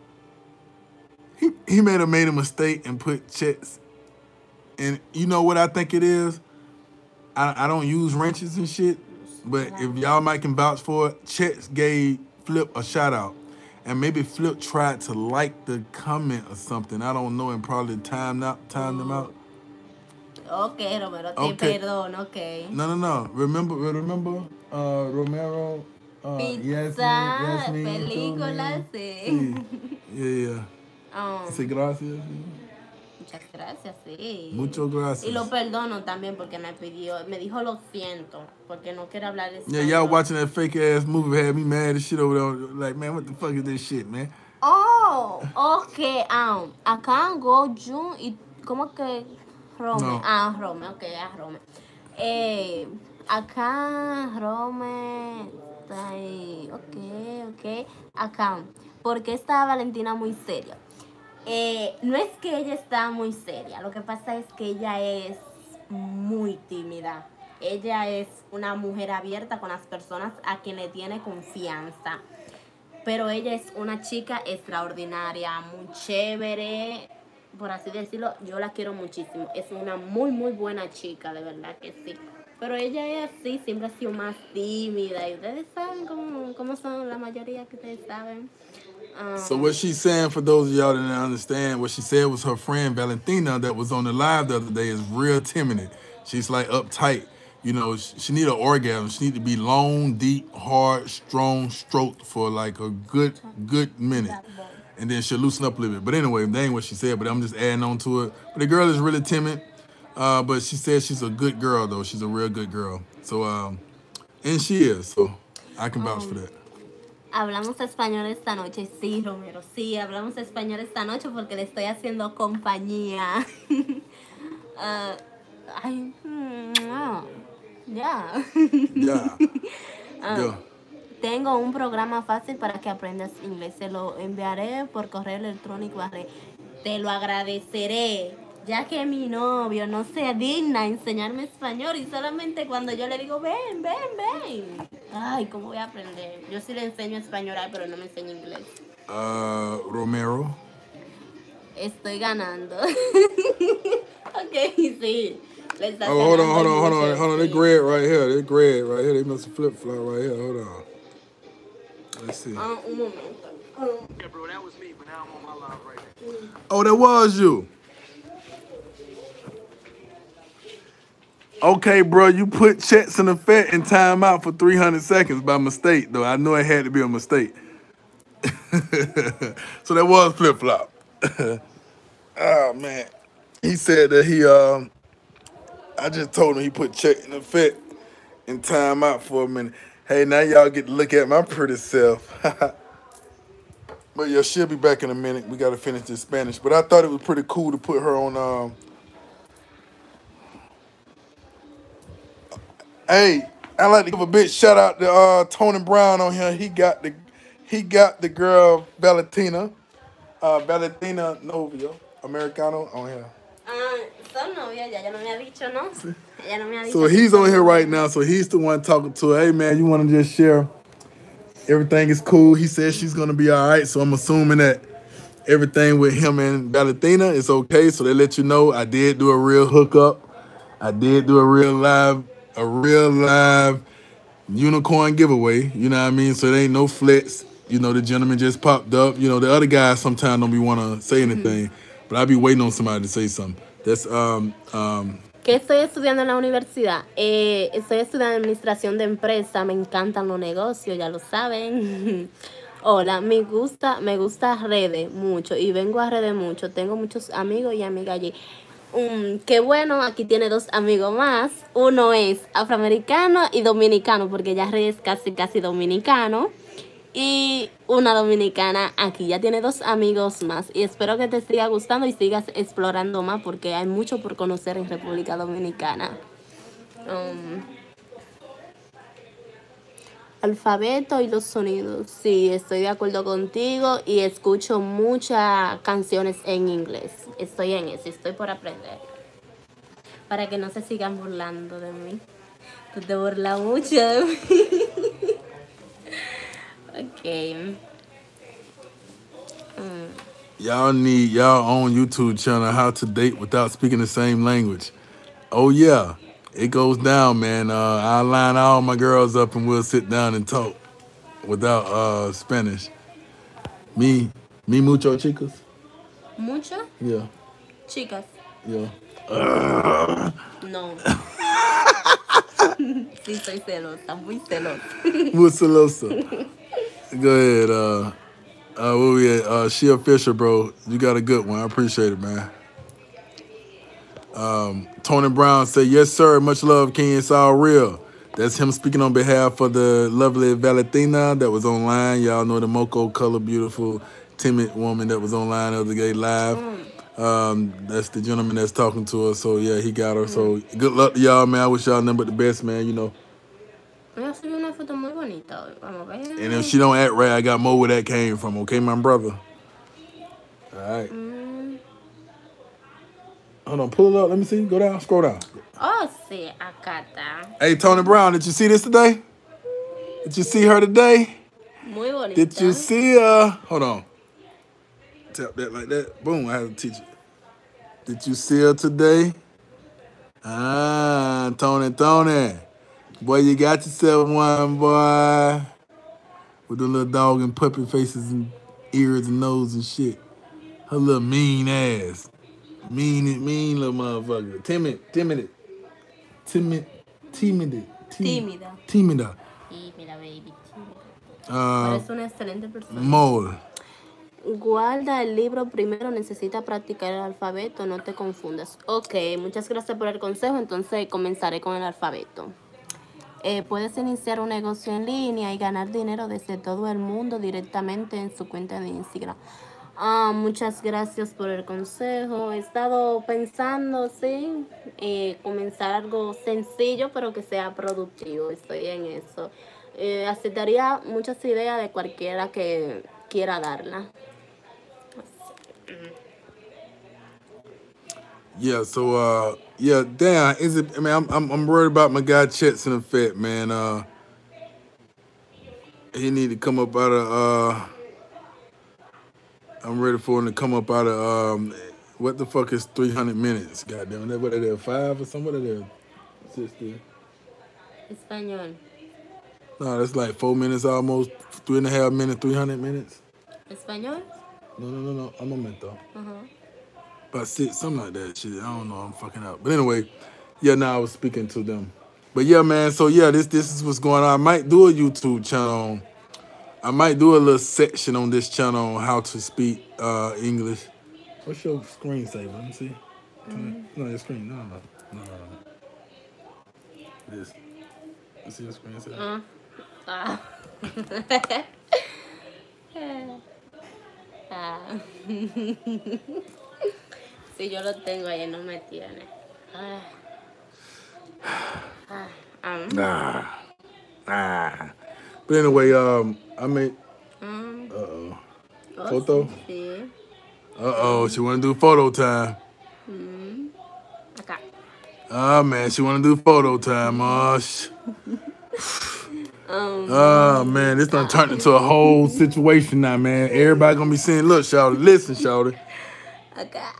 He made a mistake and put checks. And you know what I think it is? I don't use wrenches and shit, but if y'all might can vouch for it, Chet's gave Flip a shout out. And maybe Flip tried to like the comment or something. I don't know, and probably timed them out.
Okay, Romero, te perdono, okay.
No. Remember, Romero,
Pizza, película, sí.
Yeah. Sí, gracias.
Muchas gracias, sí.
Muchas gracias.
Y lo perdono también porque me dijo lo siento, porque no quiere hablar español.
Yeah, y'all watching that fake ass movie had me mad as shit over there. Like, man, what the fuck is this shit, man?
Oh, okay. Acá Go Jun y ¿cómo que Rome?
No.
Rome, okay, Rome. Acá Rome está ahí. Okay. Acá, porque está Valentina muy seria. No es que ella está muy seria, lo que pasa es que ella es muy tímida. Ella es una mujer abierta con las personas a quien le tiene confianza. Pero ella es una chica extraordinaria, muy chévere, por así decirlo. Yo la quiero muchísimo. Es una muy, muy buena chica, de verdad que sí. Pero ella es así, siempre ha sido más tímida. Y ustedes saben cómo son la mayoría que ustedes saben.
So what she's saying, for those of y'all that didn't understand, what she said was her friend Valentina that was on the live the other day is real timid. She's like uptight. You know, she need an orgasm. She need to be long, deep, hard, strong, stroked for like a good minute. And then she'll loosen up a little bit. But anyway, that ain't what she said, but I'm just adding on to it. But the girl is really timid. But she says she's a good girl, though. She's a real good girl. So, and she is. So I can vouch for that.
Hablamos español esta noche, sí, Romero, sí, hablamos español esta noche porque le estoy haciendo compañía. Tengo un programa fácil para que aprendas inglés. Se lo enviaré por correo electrónico. Te lo agradeceré, ya que mi novio no se digna enseñarme español y solamente cuando yo le digo, ven. Ay, ¿cómo voy a aprender? Yo sí le enseño español, pero no me enseño inglés.
Romero.
Estoy ganando. Ok, sí.
Hold on. They grade right here. They must have flip-flop right here. Hold on. Let's see.
Un momento.
Yeah, bro, that was me, but now I'm on my live right now.
Oh, that was you. Okay, bro, you put Chets in effect and time out for 300 seconds by mistake, though. I know it had to be a mistake. So that was flip flop. Oh man. He said that I just told him he put Chet in effect and time out for a minute. Hey, now y'all get to look at my pretty self. But yeah, she'll be back in a minute. We gotta finish this Spanish. But I thought it was pretty cool to put her on Hey, I like to give a big shout out to Tony Brown on here. He got the girl Valentina Novio Americano on here.
Son novios, ya no me ha dicho, ¿no? Ella no me ha dicho.
So he's on here right now. So he's the one talking to her. Hey man, you want to just share? Everything is cool. He says she's gonna be all right. So I'm assuming that everything with him and Valentina is okay. So they let you know I did do a real hookup. I did do a real live unicorn giveaway. You know what I mean? So there ain't no flex. You know, the gentleman just popped up. You know, the other guys sometimes don't be want to say anything, but I be waiting on somebody to say something. That's
¿Qué estoy estudiando en la universidad? Estoy estudiando administración de empresa. Me encantan los negocios, ya lo saben. Hola, me gusta redes mucho y vengo a redes mucho. Tengo muchos amigos y amigas allí. Qué bueno, aquí tiene 2 amigos más. Uno es afroamericano y dominicano, porque ya Rey es casi dominicano. Y una dominicana aquí. Ya tiene 2 amigos más. Y espero que te siga gustando y sigas explorando más, porque hay mucho por conocer en República Dominicana. Alfabeto y los sonidos. Sí, estoy de acuerdo contigo y escucho muchas canciones en inglés. Estoy en eso, estoy por aprender. Para que no se sigan burlando de mí. Tú te burlas mucho de mí. Ok.
y'all need y'all own YouTube channel, How to Date Without Speaking the Same Language. Oh yeah, it goes down, man. I'll line all my girls up and we'll sit down and talk without Spanish. Me mucho chicas.
¿Mucho?
Yeah,
Chicas.
yeah.
No. Sí, soy celosa, muy celosa.
Muy celosa. Go ahead. Where we at? Shia Fisher, bro. You got a good one. I appreciate it, man. Tony Brown said, yes, sir. Much love, King. It's all real. That's him speaking on behalf of the lovely Valentina that was online. Y'all know the mocha color, beautiful, timid woman that was online the other day live. That's the gentleman that's talking to her. So, yeah, he got her. So, good luck to y'all, man. I wish y'all nothing but the best, man, you know.
Ella subió una foto muy bonita hoy. Vamos a ver.
And if she don't act right, I got more where that came from, okay, my brother? All right. Hold on, pull it up. Let me see. Go down. Scroll down.
Oh, sí, acá está.
Hey, Tony Brown, did you see this today? Did you see her today?
Muy bonita.
Did you see her? Hold on. Tap that like that. Boom, I had to teach it. Did you see her today? Tony. Boy, you got yourself one, boy. With the little dog and puppy faces and ears and nose and shit. Her little mean ass. Mean little motherfucker. Timid.
Tímida.
Tímida.
Tímida, baby. Tímida. Eres una excelente persona.
Mole.
Guarda el libro primero, necesita practicar el alfabeto, no te confundas. Ok, muchas gracias por el consejo, entonces comenzaré con el alfabeto. Puedes iniciar un negocio en línea y ganar dinero desde todo el mundo directamente en su cuenta de Instagram. Muchas gracias por el consejo. He estado pensando, sí, comenzar algo sencillo, pero que sea productivo. Estoy en eso. Aceptaría muchas ideas de cualquiera que quiera darla.
Yeah, so yeah, damn, is it? I mean, I'm worried about my guy Chet's in effect, man. He need to come up out of I'm ready for him to come up out of what the fuck is 300 minutes? Goddamn, that what are there 5 or something? What are there 60?
Español.
No, that's like 4 minutes almost, 3.5 minutes, 300 minutes.
Español.
No. I'm a mentor. About 6, something like that shit. I don't know. I'm fucking up. But anyway, Yeah, no, I was speaking to them. But yeah, man. So yeah, this is what's going on. I might do a YouTube channel. I might do a little section on this channel on how to speak English. What's your screensaver? Let me see. No, your screen. No. This. You see your screensaver?
Si yo lo tengo ahí, no me tiene.
But anyway, I made. Photo.
Sí.
She want to do photo time.
Acá.
Oh man, she want to do photo time. Oh man, this done turned into a whole situation now, man. Everybody gonna be saying, "Look, Shawty, listen, Shawty."
Acá.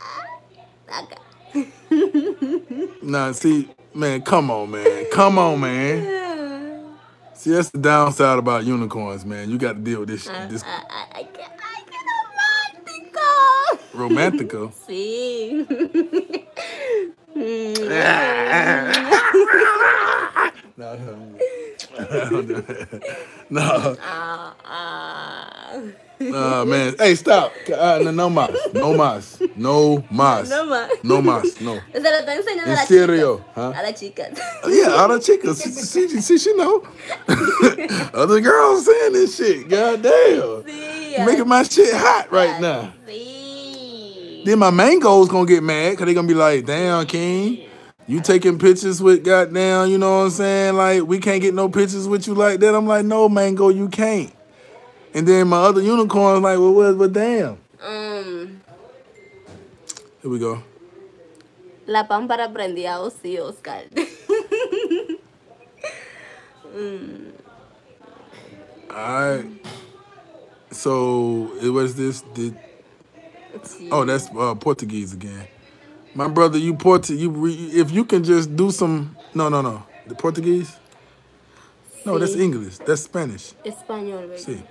Nah, see, man, come on, man. See, that's the downside about unicorns, man. You got to deal with this. This
I get romántico.
romantico.
Sí.
No. Man. Hey, stop. No más. No.
Se lo está enseñando a
En
la
serio,
chica.
huh?
A la chica.
Yeah, all the chicas. She know. Other girls saying this shit. God damn.
Sí.
Making my shit hot right now.
Sí.
Then my mangoes gonna get mad because they gonna be like, damn, King, you taking pictures with goddamn, you know what I'm saying? Like, we can't get no pictures with you like that. I'm like, no, Mango, you can't. And then my other unicorn's like, well, damn. Here we go.
La pámpara prendía, oh sí, Oscar.
All right. So, it was this.
Sí.
Oh, that's Portuguese again. My brother, if you can just do some. No. The Portuguese? No, that's English. That's Spanish.
Español, baby.
See.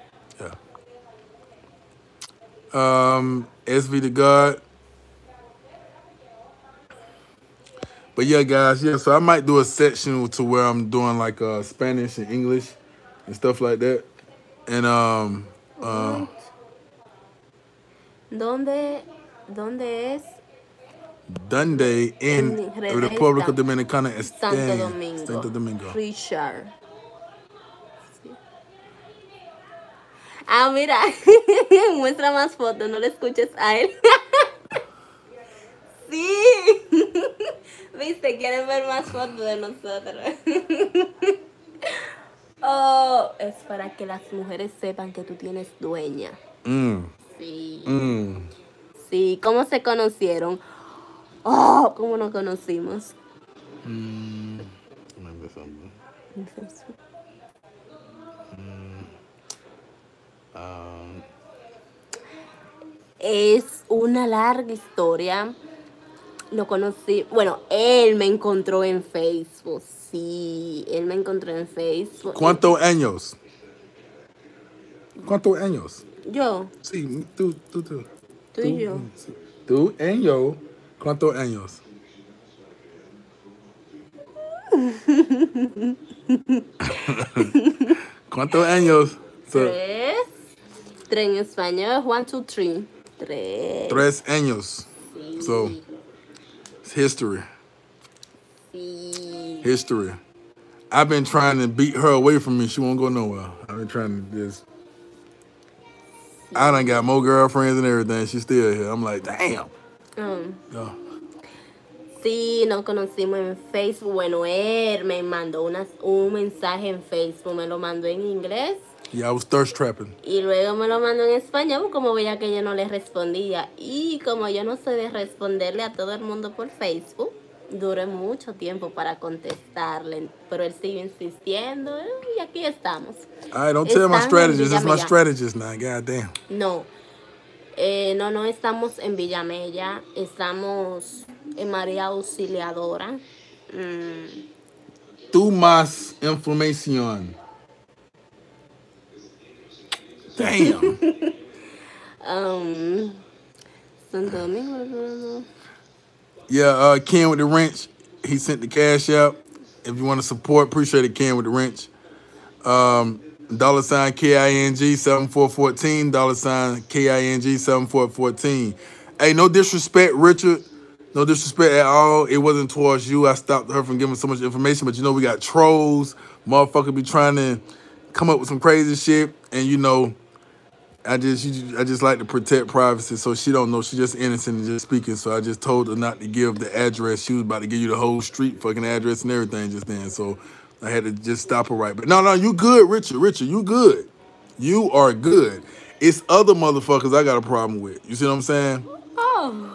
Yeah. SV to God. But yeah, guys, so I might do a section to where I'm doing like Spanish and English and stuff like that. And
¿Dónde es
Dundee in República Dominicana,
Santo Domingo?
Santo Domingo.
Richard. Ah, mira, muestra más fotos, no le escuches a él. Sí, viste, quieren ver más fotos de nosotros. Oh, es para que las mujeres sepan que tú tienes dueña. Sí. Sí, ¿cómo se conocieron? Oh, ¿cómo nos conocimos? En Facebook. Es una larga historia. Lo conocí, bueno, él me encontró en Facebook. Sí, él me encontró en Facebook.
¿Cuántos años?
Yo.
Sí, tú.
Tú y yo.
Tú y yo. ¿Cuántos años? ¿Cuántos años?
Tres en español. 1, 2, 3. 3.
3 años.
Sí.
So, it's history.
Sí.
History. I've been trying to beat her away from me. She won't go nowhere. I've been trying to just. I done got more girlfriends and everything. She's still here. I'm like, damn. No.
Sí, nos conocimos en Facebook. Bueno, él me mandó un mensaje en Facebook. Me lo mandó en inglés.
Yeah, I was thirst trapping.
Y luego me lo mandó en español, como veía que yo no le respondía. Y como yo no sé de responderle a todo el mundo por Facebook, duré mucho tiempo para contestarle. Pero él sigue insistiendo y aquí estamos.
All right, don't tell my strategist. It's my strategist now. God damn.
No. No estamos en Villamella. Estamos en María Auxiliadora.
Tu más información. Damn.
Santo Domingo.
Yeah, Ken with the wrench. he sent the cash out. If you want to support, appreciate it, Ken with the wrench. $ KING 7414, $ KING 7414. Hey, no disrespect, Richard. No disrespect at all. It wasn't towards you. I stopped her from giving so much information, but you know we got trolls. Motherfucker be trying to come up with some crazy shit, and you know, I just like to protect privacy, so she don't know. She just innocent and just speaking. So I just told her not to give the address. She was about to give you the whole street fucking address and everything just then. So I had to just stop her right. But no, you good, Richard. Richard, you good. You are good. It's other motherfuckers I got a problem with. You see what I'm saying?
Oh.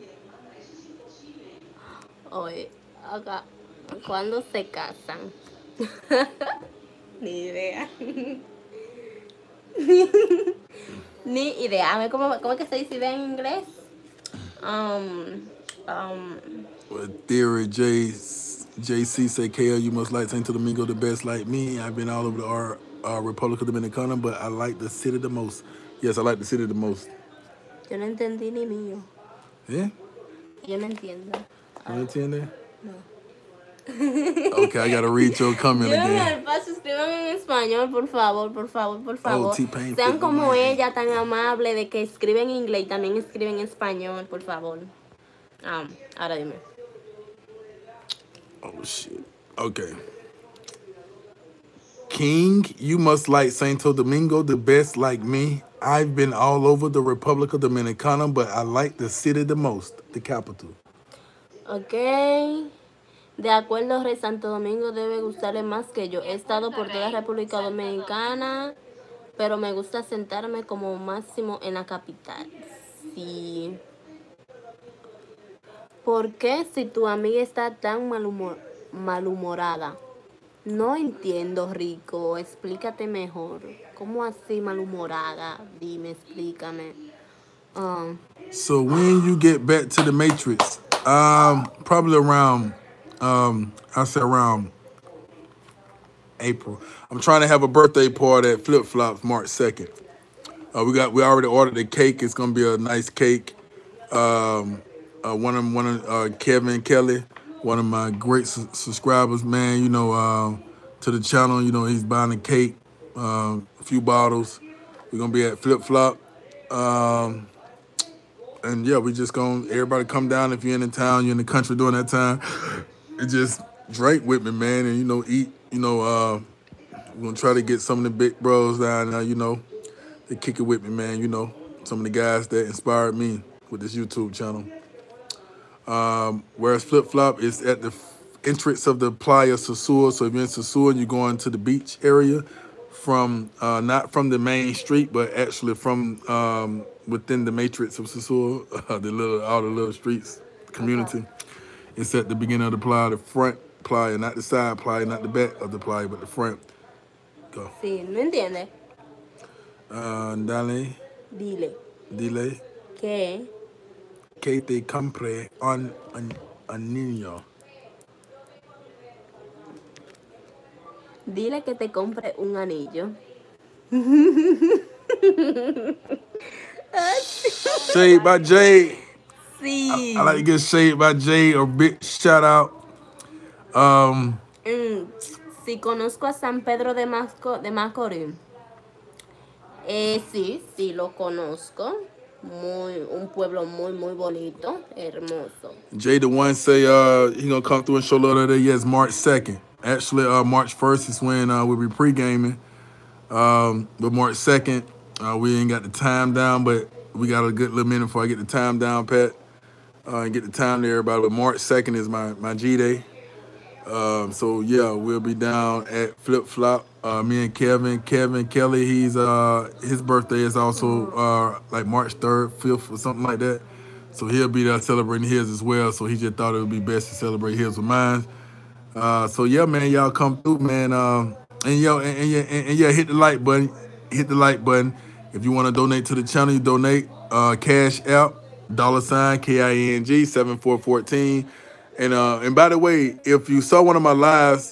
Oye, acá, ¿cuándo se casan? Ni idea. Ni idea. A ver, ¿cómo es que se dice idea en inglés?
Well, Theory JC say, KL, you must like Santo Domingo the best like me. I've been all over the Republic of Dominicana, but I like the city the most. Yes, I like the city the most.
Yo no entendí ni mío.
Yeah?
Yo no entiendo.
You no entiende?
No.
Okay, I gotta read your comment
Díganme
again.
al paso, escriban en español, por favor, por favor, por favor.
T-Pain
Sean como
Fit,
ella, tan amable, de que escriben en inglés y también escriben en español, por favor. Ahora dime.
Oh, shit. Okay. King, you must like Santo Domingo the best like me. I've been all over the Republic of Dominicana, but I like the city the most, the capital.
Ok. De acuerdo, Rey, Santo Domingo debe gustarle más que yo. He estado por toda la República Dominicana, pero me gusta sentarme como máximo en la capital. Sí. ¿Por qué si tu amiga está tan malhumorada? No entiendo, Rico. Explícate mejor. ¿Cómo así malhumorada? Dime, explícame.
So when you get back to the Matrix, probably around, I say around April. I'm trying to have a birthday party at Flip Flops March 2nd. We already ordered the cake. It's gonna be a nice cake. One of Kevin Kelly, one of my great subscribers, man. You know, to the channel. You know, he's buying a cake, a few bottles. We're gonna be at Flip Flop. And yeah, we just everybody come down if you're in the town, you're in the country during that time, and just drink with me, man, and, you know, eat, you know, we're going to try to get some of the big bros down there, you know, to kick it with me, man, you know, some of the guys that inspired me with this YouTube channel. Whereas Flip Flop is at the entrance of the Playa Sosúa, so if you're in Sosúa and you're going to the beach area, from not from the main street, but actually from within the matrix of Sosúa, all the little streets, community. Okay. It's at the beginning of the playa, the front playa, not the side playa, not the back of the playa, but the front. Go.
Sí, no entiende.
Dile. Que te compre un niño.
Dile que te compre un anillo.
Shade by Jade.
Sí.
I like to get Shade by Jade or big shout out.
Si conozco a San Pedro de Macorís. Sí, lo conozco. Un pueblo muy bonito, hermoso.
Jay the one say he gonna come through and show love today. Yes, March 2nd. Actually, March 1st is when we'll be pre-gaming. But March 2nd, we ain't got the time down, but we got a good little minute before I get the time down, Pat, and get the time to everybody. But March 2nd is my G-Day. So, yeah, we'll be down at Flip Flop. Me and Kevin Kelly, his birthday is also like March 3rd, 5th, or something like that. So he'll be there celebrating his as well. So he just thought it would be best to celebrate his with mine. So yeah, man, y'all come through, man. And yeah, hit the like button. Hit the like button. If you want to donate to the channel, you donate. Cash App, $ KING 7414. And by the way, if you saw one of my lives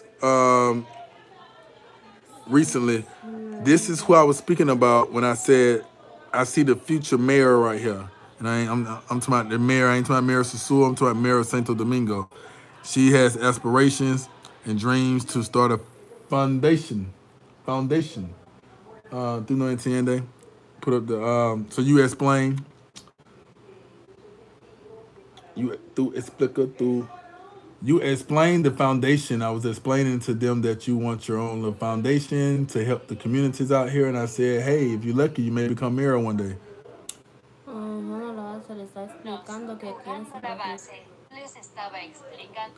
recently, this is who I was speaking about when I said I see the future mayor right here. And I'm talking about the mayor. I ain't talking about Mayor Sosúa. I'm talking about Mayor of Santo Domingo. She has aspirations and dreams to start a foundation. Foundation. ¿Tú no entiendes? Put up the so you explain. You explained the foundation. I was explaining to them that you want your own little foundation to help the communities out here, and I said, hey, if you're lucky, you may become mayor one day.
No lo hace, le está
Nos
explicando que quiere
una
ser
base. Les estaba explicando.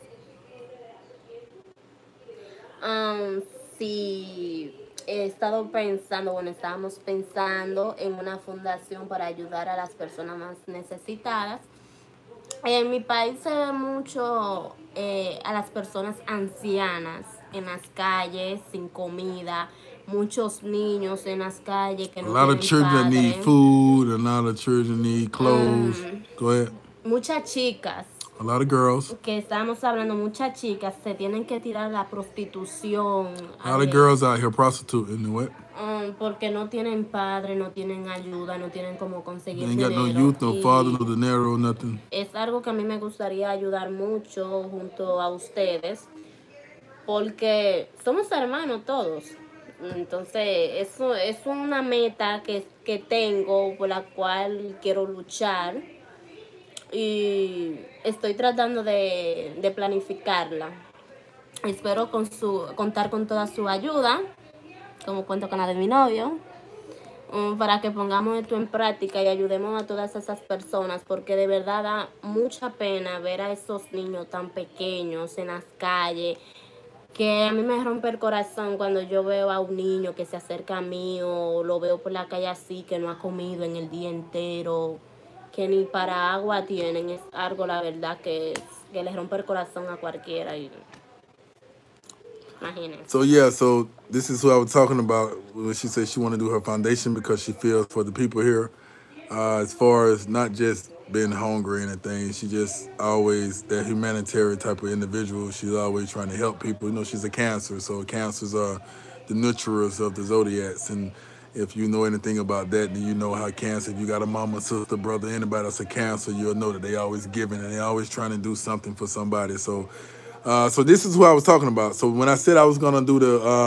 Sí, he estado pensando, bueno, estábamos pensando en una fundación para ayudar a las personas más necesitadas. En mi país se ve mucho a las personas ancianas en las calles, sin comida, muchos niños en las calles que
A
no
lot of
tienen
children need
padre.
food. A lot of children need clothes. Go ahead.
Muchas chicas,
A lot of girls.
que estábamos hablando, muchas chicas se tienen que tirar a la prostitución.
A lot of girls out here prostituting. What?
Porque no tienen padre, no tienen ayuda, no tienen cómo
They
conseguir
ain't got no
dinero.
youth, no
Y
father, no dinero, nothing.
es algo que a mí me gustaría ayudar mucho junto a ustedes, porque somos hermanos todos. Entonces, eso es una meta que tengo, por la cual quiero luchar. Y estoy tratando de planificarla. Espero contar con toda su ayuda, como cuento con la de mi novio, para que pongamos esto en práctica y ayudemos a todas esas personas, porque de verdad da mucha pena ver a esos niños tan pequeños en las calles, que a mí me rompe el corazón cuando yo veo a un niño que se acerca a mí o lo veo por la calle así, que no ha comido en el día entero, que ni para agua tienen. Es algo, la verdad, que le rompe el corazón a cualquiera. Y imagínense.
So yeah, so this is who I was talking about when she said she wanted to do her foundation because she feels for the people here. As far as not just being hungry and anything, she just always that humanitarian type of individual. She's always trying to help people. You know, she's a Cancer, so Cancers are the nurturers of the zodiacs. And if you know anything about that, then you know how Cancer, if you got a mama, sister, brother, anybody that's a Cancer, you'll know that they always giving and they always trying to do something for somebody. So so this is who I was talking about. So when I said I was gonna do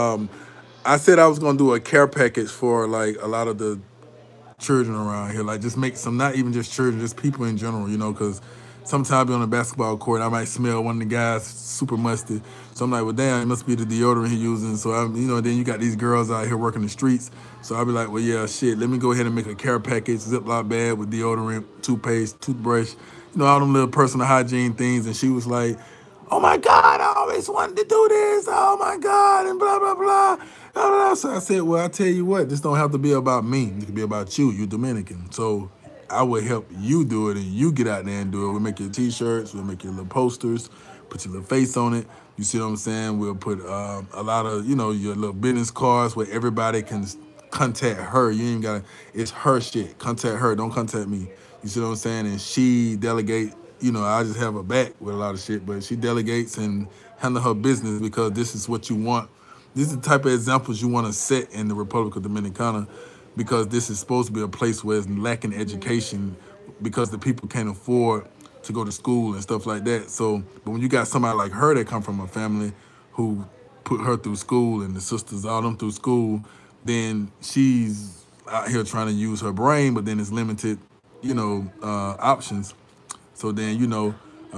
a care package for like a lot of the children around here, like just make some, not even just children, just people in general, you know, because sometimes on the basketball court, I might smell one of the guys super musty. So I'm like, well, damn, it must be the deodorant he's using. So I'm, you know, then you got these girls out here working the streets. So I'll be like, well, yeah, shit, let me go ahead and make a care package, Ziploc bag with deodorant, toothpaste, toothbrush, you know, all them little personal hygiene things. And she was like, oh my God, I always wanted to do this. Oh my God, and blah, blah, blah. Blah, blah. So I said, well, I tell you what, this don't have to be about me. It can be about you. You're Dominican. So I would help you do it and you get out there and do it. We'll make your t-shirts, we'll make your little posters, put your little face on it. You see what I'm saying? We'll put a lot of, you know, your little business cards where everybody can contact her. You ain't gotta, it's her shit. Contact her, don't contact me. You see what I'm saying? And she delegate, you know, I just have her back with a lot of shit, but she delegates and handle her business because this is what you want. This is the type of examples you want to set in the Republic of Dominicana, because this is supposed to be a place where it's lacking education because the people can't afford to go to school and stuff like that. So, but when you got somebody like her that come from a family who put her through school and the sisters, all them through school, then she's out here trying to use her brain, but then it's limited, you know, options. So then, you know,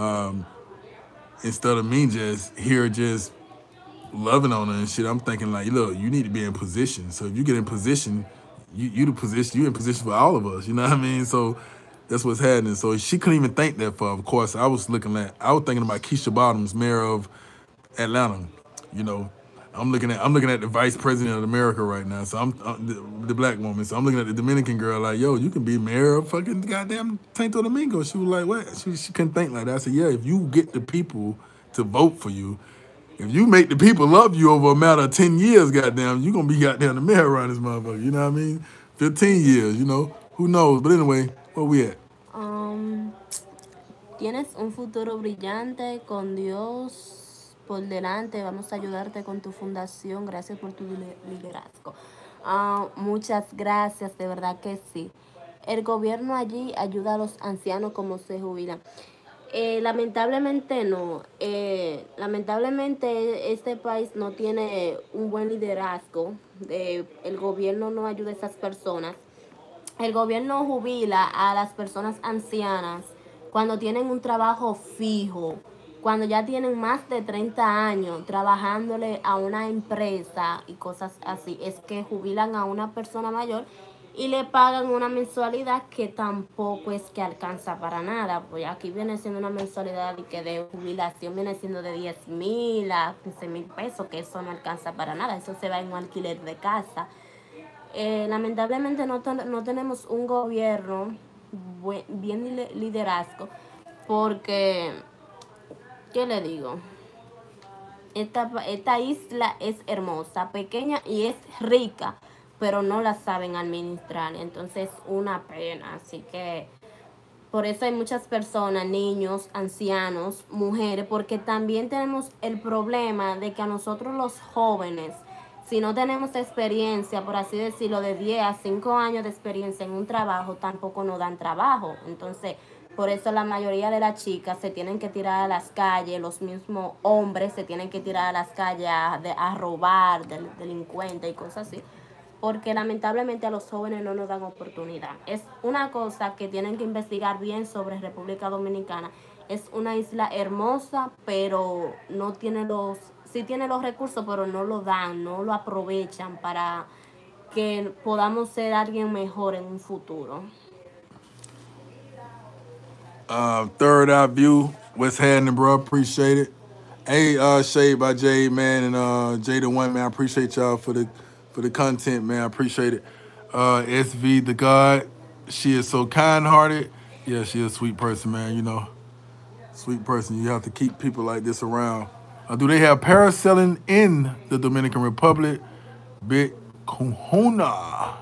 instead of me just here just loving on her and shit, I'm thinking like, look, you need to be in position. So if you get in position, you in position for all of us. You know what I mean? So that's what's happening. So she couldn't even think that far. Of course, I was thinking about Keisha Bottoms, mayor of Atlanta. You know, I'm looking at the vice president of America right now. So I'm the black woman. So I'm looking at the Dominican girl like, yo, you can be mayor of fucking goddamn Santo Domingo. She was like, what? She couldn't think like that. I said, yeah, if you get the people to vote for you, if you make the people love you over a matter of 10 years, goddamn, you gonna be goddamn the mayor around this motherfucker. You know what I mean? 15 years, you know? Who knows? But anyway, where we at?
Tienes un futuro brillante con Dios por delante. Vamos a ayudarte con tu fundación. Gracias por tu liderazgo. Muchas gracias, de verdad que sí. El gobierno allí ayuda a los ancianos como se jubilan. Lamentablemente no. Lamentablemente este país no tiene un buen liderazgo. El gobierno no ayuda a esas personas. El gobierno jubila a las personas ancianas cuando tienen un trabajo fijo, cuando ya tienen más de 30 años trabajándole a una empresa y cosas así. Es que jubilan a una persona mayor y le pagan una mensualidad que tampoco es que alcanza para nada. Pues aquí viene siendo una mensualidad que de jubilación viene siendo de 10,000 a 15,000 pesos, que eso no alcanza para nada. Eso se va en un alquiler de casa. Lamentablemente no tenemos un gobierno bien liderazgo porque, ¿qué le digo? Esta isla es hermosa, pequeña y es rica, pero no la saben administrar. Entonces, una pena. Así que por eso hay muchas personas, niños, ancianos, mujeres, porque también tenemos el problema de que a nosotros los jóvenes, si no tenemos experiencia, por así decirlo, de 10 a 5 años de experiencia en un trabajo, tampoco nos dan trabajo. Entonces, por eso la mayoría de las chicas se tienen que tirar a las calles, los mismos hombres se tienen que tirar a las calles a robar, delincuentes y cosas así, porque lamentablemente a los jóvenes no nos dan oportunidad. Es una cosa que tienen que investigar bien sobre República Dominicana. Es una isla hermosa, pero no tiene sí tiene los recursos, pero no lo dan, no lo aprovechan para que podamos ser alguien mejor en un futuro.
Third Eye View, what's happening, bro? Appreciate it. Hey, Shade by Jay, man, and Jay the One, man. I appreciate y'all for the content, man. I appreciate it. SV the God, she is so kind-hearted. Yeah, she is a sweet person, man. You know, sweet person. You have to keep people like this around. Do they have parasailing in the Dominican Republic? Big Kahuna.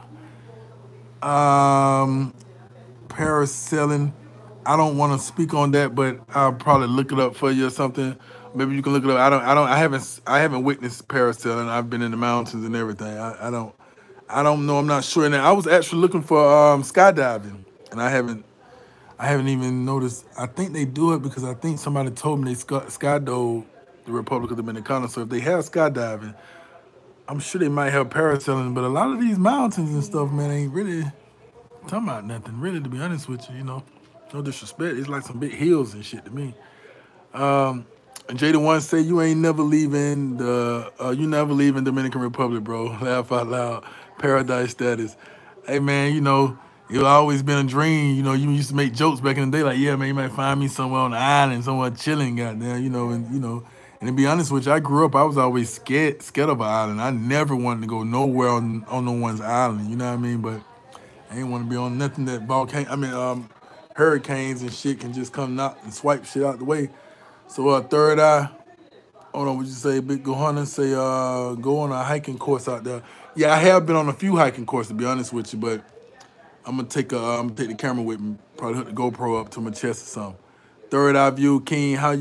Parasailing. I don't want to speak on that, but I'll probably look it up for you or something. Maybe you can look it up. I haven't witnessed parasailing. I've been in the mountains and everything. I don't know. I'm not sure. And I was actually looking for skydiving, and I haven't even noticed. I think they do it because I think somebody told me they skydove the Republic of Dominicana. So if they have skydiving, I'm sure they might have parasailing. But a lot of these mountains and stuff, man, ain't really talking about nothing. Really, to be honest with you, you know. No disrespect. It's like some big hills and shit to me. And Jada One say you ain't never leaving you never leaving Dominican Republic, bro. Laugh out loud. Paradise status. Hey man, you know, it's always been a dream. You know, you used to make jokes back in the day, like, yeah, man, you might find me somewhere on the island, somewhere chilling, goddamn, and to be honest with you, I grew up, I was always scared of an island. I never wanted to go nowhere on no one's island, you know what I mean? But I ain't want to be on nothing that hurricanes and shit can just come knock and swipe shit out the way. So Third Eye, hold on, would you say Big Gohana say go on a hiking course out there? Yeah, I have been on a few hiking courses, to be honest with you, but I'm gonna take the camera with me, probably hook the GoPro up to my chest or something. Third Eye View, King, how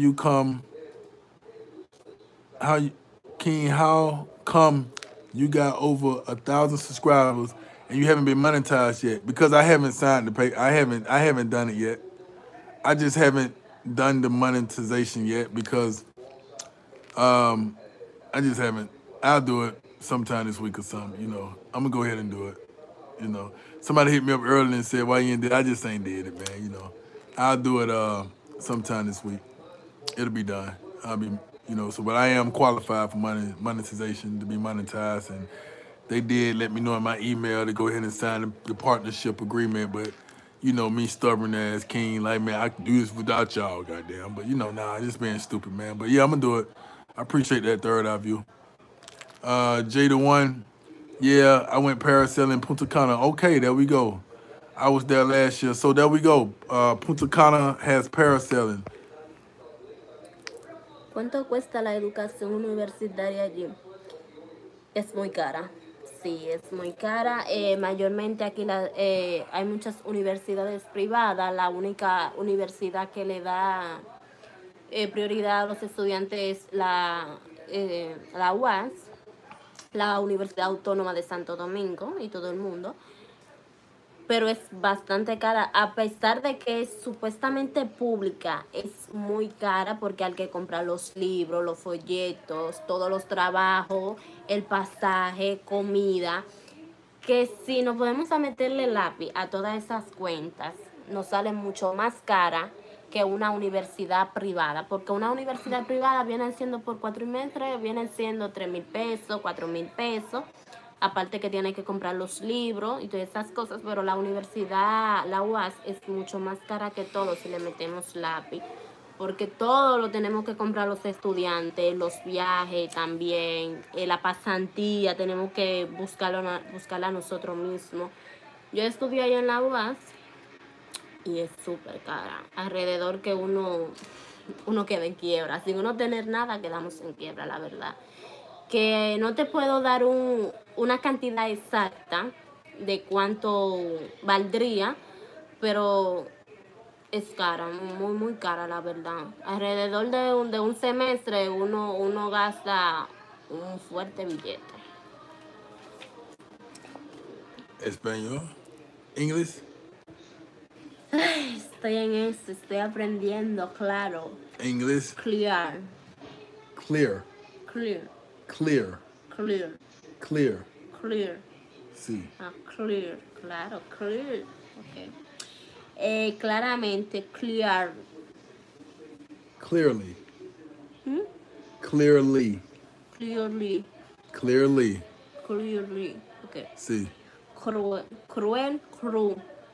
come you got over 1,000 subscribers and you haven't been monetized yet? Because I haven't signed the pay. I haven't done it yet. I just haven't done the monetization yet because I just haven't. I'll do it sometime this week or something, you know. I'm gonna go ahead and do it. You know. Somebody hit me up earlier and said, why you ain't did it? I just ain't did it, man, you know. I'll do it sometime this week. It'll be done. I'll be, you know, but I am qualified for monetization to be monetized, and they did let me know in my email to go ahead and sign the partnership agreement, but you know, me stubborn ass King, like, man, I can do this without y'all, goddamn. But you know, nah, just being stupid, man. But yeah, I'm gonna do it. I appreciate that Third Eye View. Jada One, yeah, I went parasailing Punta Cana. Okay, there we go. I was there last year, so there we go. Punta Cana has parasailing.
¿Cuánto cuesta la educación universitaria allí? Es muy cara. Sí, es muy cara. Mayormente aquí hay muchas universidades privadas. La única universidad que le da prioridad a los estudiantes es la UAS, la Universidad Autónoma de Santo Domingo, y todo el mundo. pero es bastante cara. A pesar de que es supuestamente pública, es muy cara porque hay que comprar los libros, los folletos, todos los trabajos, el pasaje, comida. Que si nos podemos a meterle lápiz a todas esas cuentas, nos sale mucho más cara que una universidad privada, porque una universidad privada viene siendo por cuatrimestres, vienen siendo 3,000 pesos, 4,000 pesos, aparte que tiene que comprar los libros y todas esas cosas, pero la universidad, la UAS, es mucho más cara que todo si le metemos lápiz, porque todo lo tenemos que comprar los estudiantes, los viajes también, la pasantía, tenemos que buscarla nosotros mismos. Yo estudié allá en la UAS y es súper cara, alrededor que uno queda en quiebra, sin uno tener nada quedamos en quiebra, la verdad. Que no te puedo dar una cantidad exacta de cuánto valdría, pero es cara, muy, muy cara, la verdad. Alrededor de un semestre uno gasta un fuerte billete.
Español? English?
Estoy en eso, estoy aprendiendo, claro.
English?
Clear,
Clear.
clear,
Clear.
clear,
Clear.
clear.
Sí.
Ah, clear, claro, clear. Okay. Claramente, clear.
Clearly.
¿Mm?
Clearly.
Clearly,
Clearly.
clearly. Okay.
Sí.
Cruel, cruel, cruel,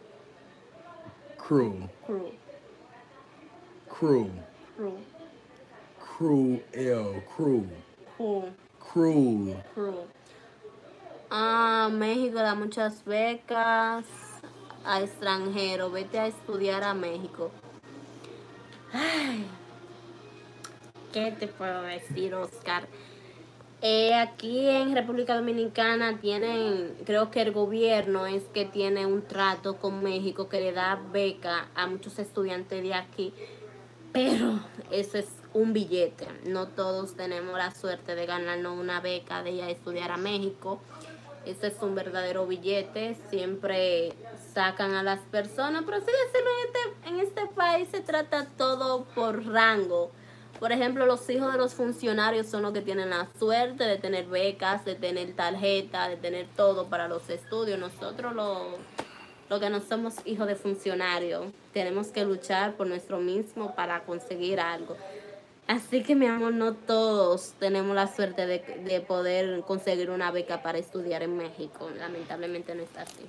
Cruel.
cruel,
Cruel.
cruel,
Cruel. Cruel.
cruel,
Cruel.
cruel. Ah, México da muchas becas a extranjeros. Vete a estudiar a México. Ay, ¿qué te puedo decir, Oscar? Aquí en República Dominicana tienen, creo que el gobierno es que tiene un trato con México que le da beca a muchos estudiantes de aquí, pero eso es un billete. No todos tenemos la suerte de ganarnos una beca de ir a estudiar a México. Eso es un verdadero billete. Siempre sacan a las personas, pero sí decirlo, en este país se trata todo por rango. Por ejemplo, los hijos de los funcionarios son los que tienen la suerte de tener becas, de tener tarjeta, de tener todo para los estudios. Nosotros los que no somos hijos de funcionarios, tenemos que luchar por nuestro mismo para conseguir algo. Así que, mi amor, no todos tenemos la suerte de poder conseguir una beca para estudiar en México. Lamentablemente no está así.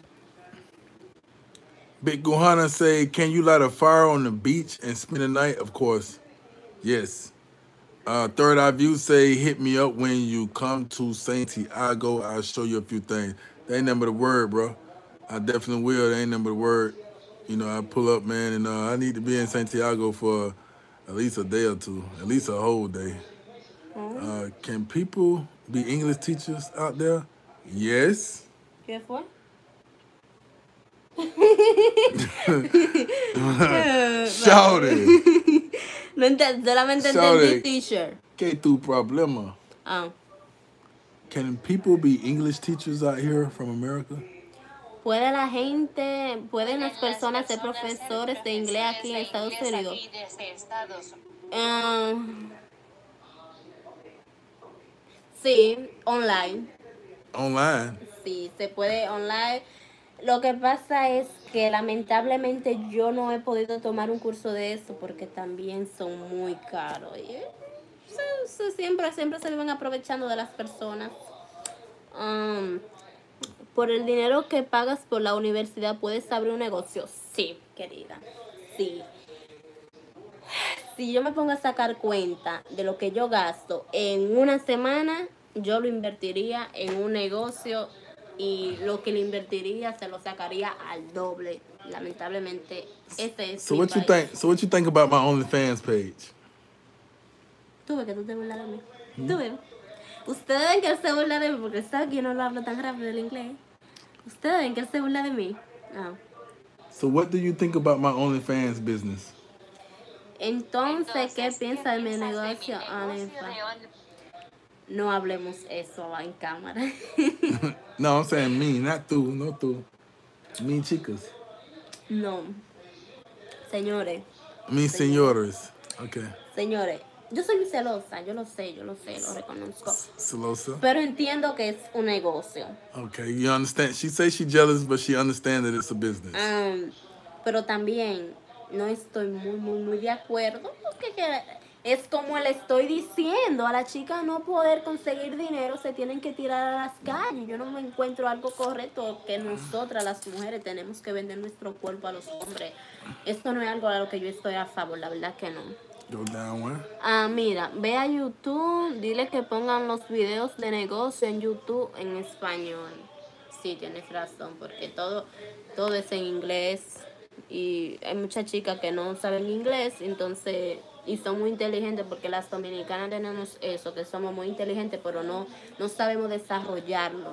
Big Gohana say, can you light a fire on the beach and spend the night? Of course. Yes. Third Eye View say, hit me up when you come to Santiago. I'll show you a few things. That ain't nothing but a word, bro. I definitely will. That ain't nothing but a word. You know, I pull up, man, and I need to be in Santiago for at least a day or two, at least a whole day. Can people be English teachers out there? Yes.
¿Qué fue?
Shout it.
No solamente
Shout
entendí
it.
teacher.
¿Qué tu problema?
Ah.
Can people be English teachers out here from America?
¿Pueden las personas ser profesores de inglés aquí en Estados Unidos? Sí, online.
Online.
Sí, se puede online. Lo que pasa es que lamentablemente yo no he podido tomar un curso de eso porque también son muy caros. Y siempre se viven aprovechando de las personas. Por el dinero que pagas por la universidad, ¿puedes abrir un negocio? Sí, querida, sí. Si yo me pongo a sacar cuenta de lo que yo gasto en una semana, yo lo invertiría en un negocio y lo que le invertiría se lo sacaría al doble. Lamentablemente, ese es mi país.
So what you think about my OnlyFans page?
Tú ves que tú te burlas de mí. Tú ves. Ustedes ven que él se burla de mí porque sabe que yo no lo hablo tan rápido el inglés. Ustedes ven que él se burla de mí. No.
So what do you think about my OnlyFans business?
Entonces, ¿qué piensa de mi negocio? No hablemos eso en cámara.
No, I'm saying me, not tú, no tú. mean chicas.
No. Señores.
Mean senores. Okay.
Señores. Yo soy muy celosa, yo lo sé, lo reconozco.
Celosa.
Pero entiendo que es un negocio.
Okay, you understand. She says she's jealous, but she understands that it's a business.
Pero también no estoy muy de acuerdo porque es como le estoy diciendo, a la chica no poder conseguir dinero se tienen que tirar a las calles. Yo no me encuentro algo correcto que nosotras las mujeres tenemos que vender nuestro cuerpo a los hombres. Esto no es algo a lo que yo estoy a favor, la verdad que no.
Go down where?
Mira, ve a YouTube, dile que pongan los videos de negocio en YouTube en español. Sí, tienes razón, porque todo es en inglés y hay muchas chicas que no saben inglés, entonces, y son muy inteligentes, porque las dominicanas tenemos eso, que somos muy inteligentes, pero no sabemos desarrollarlos.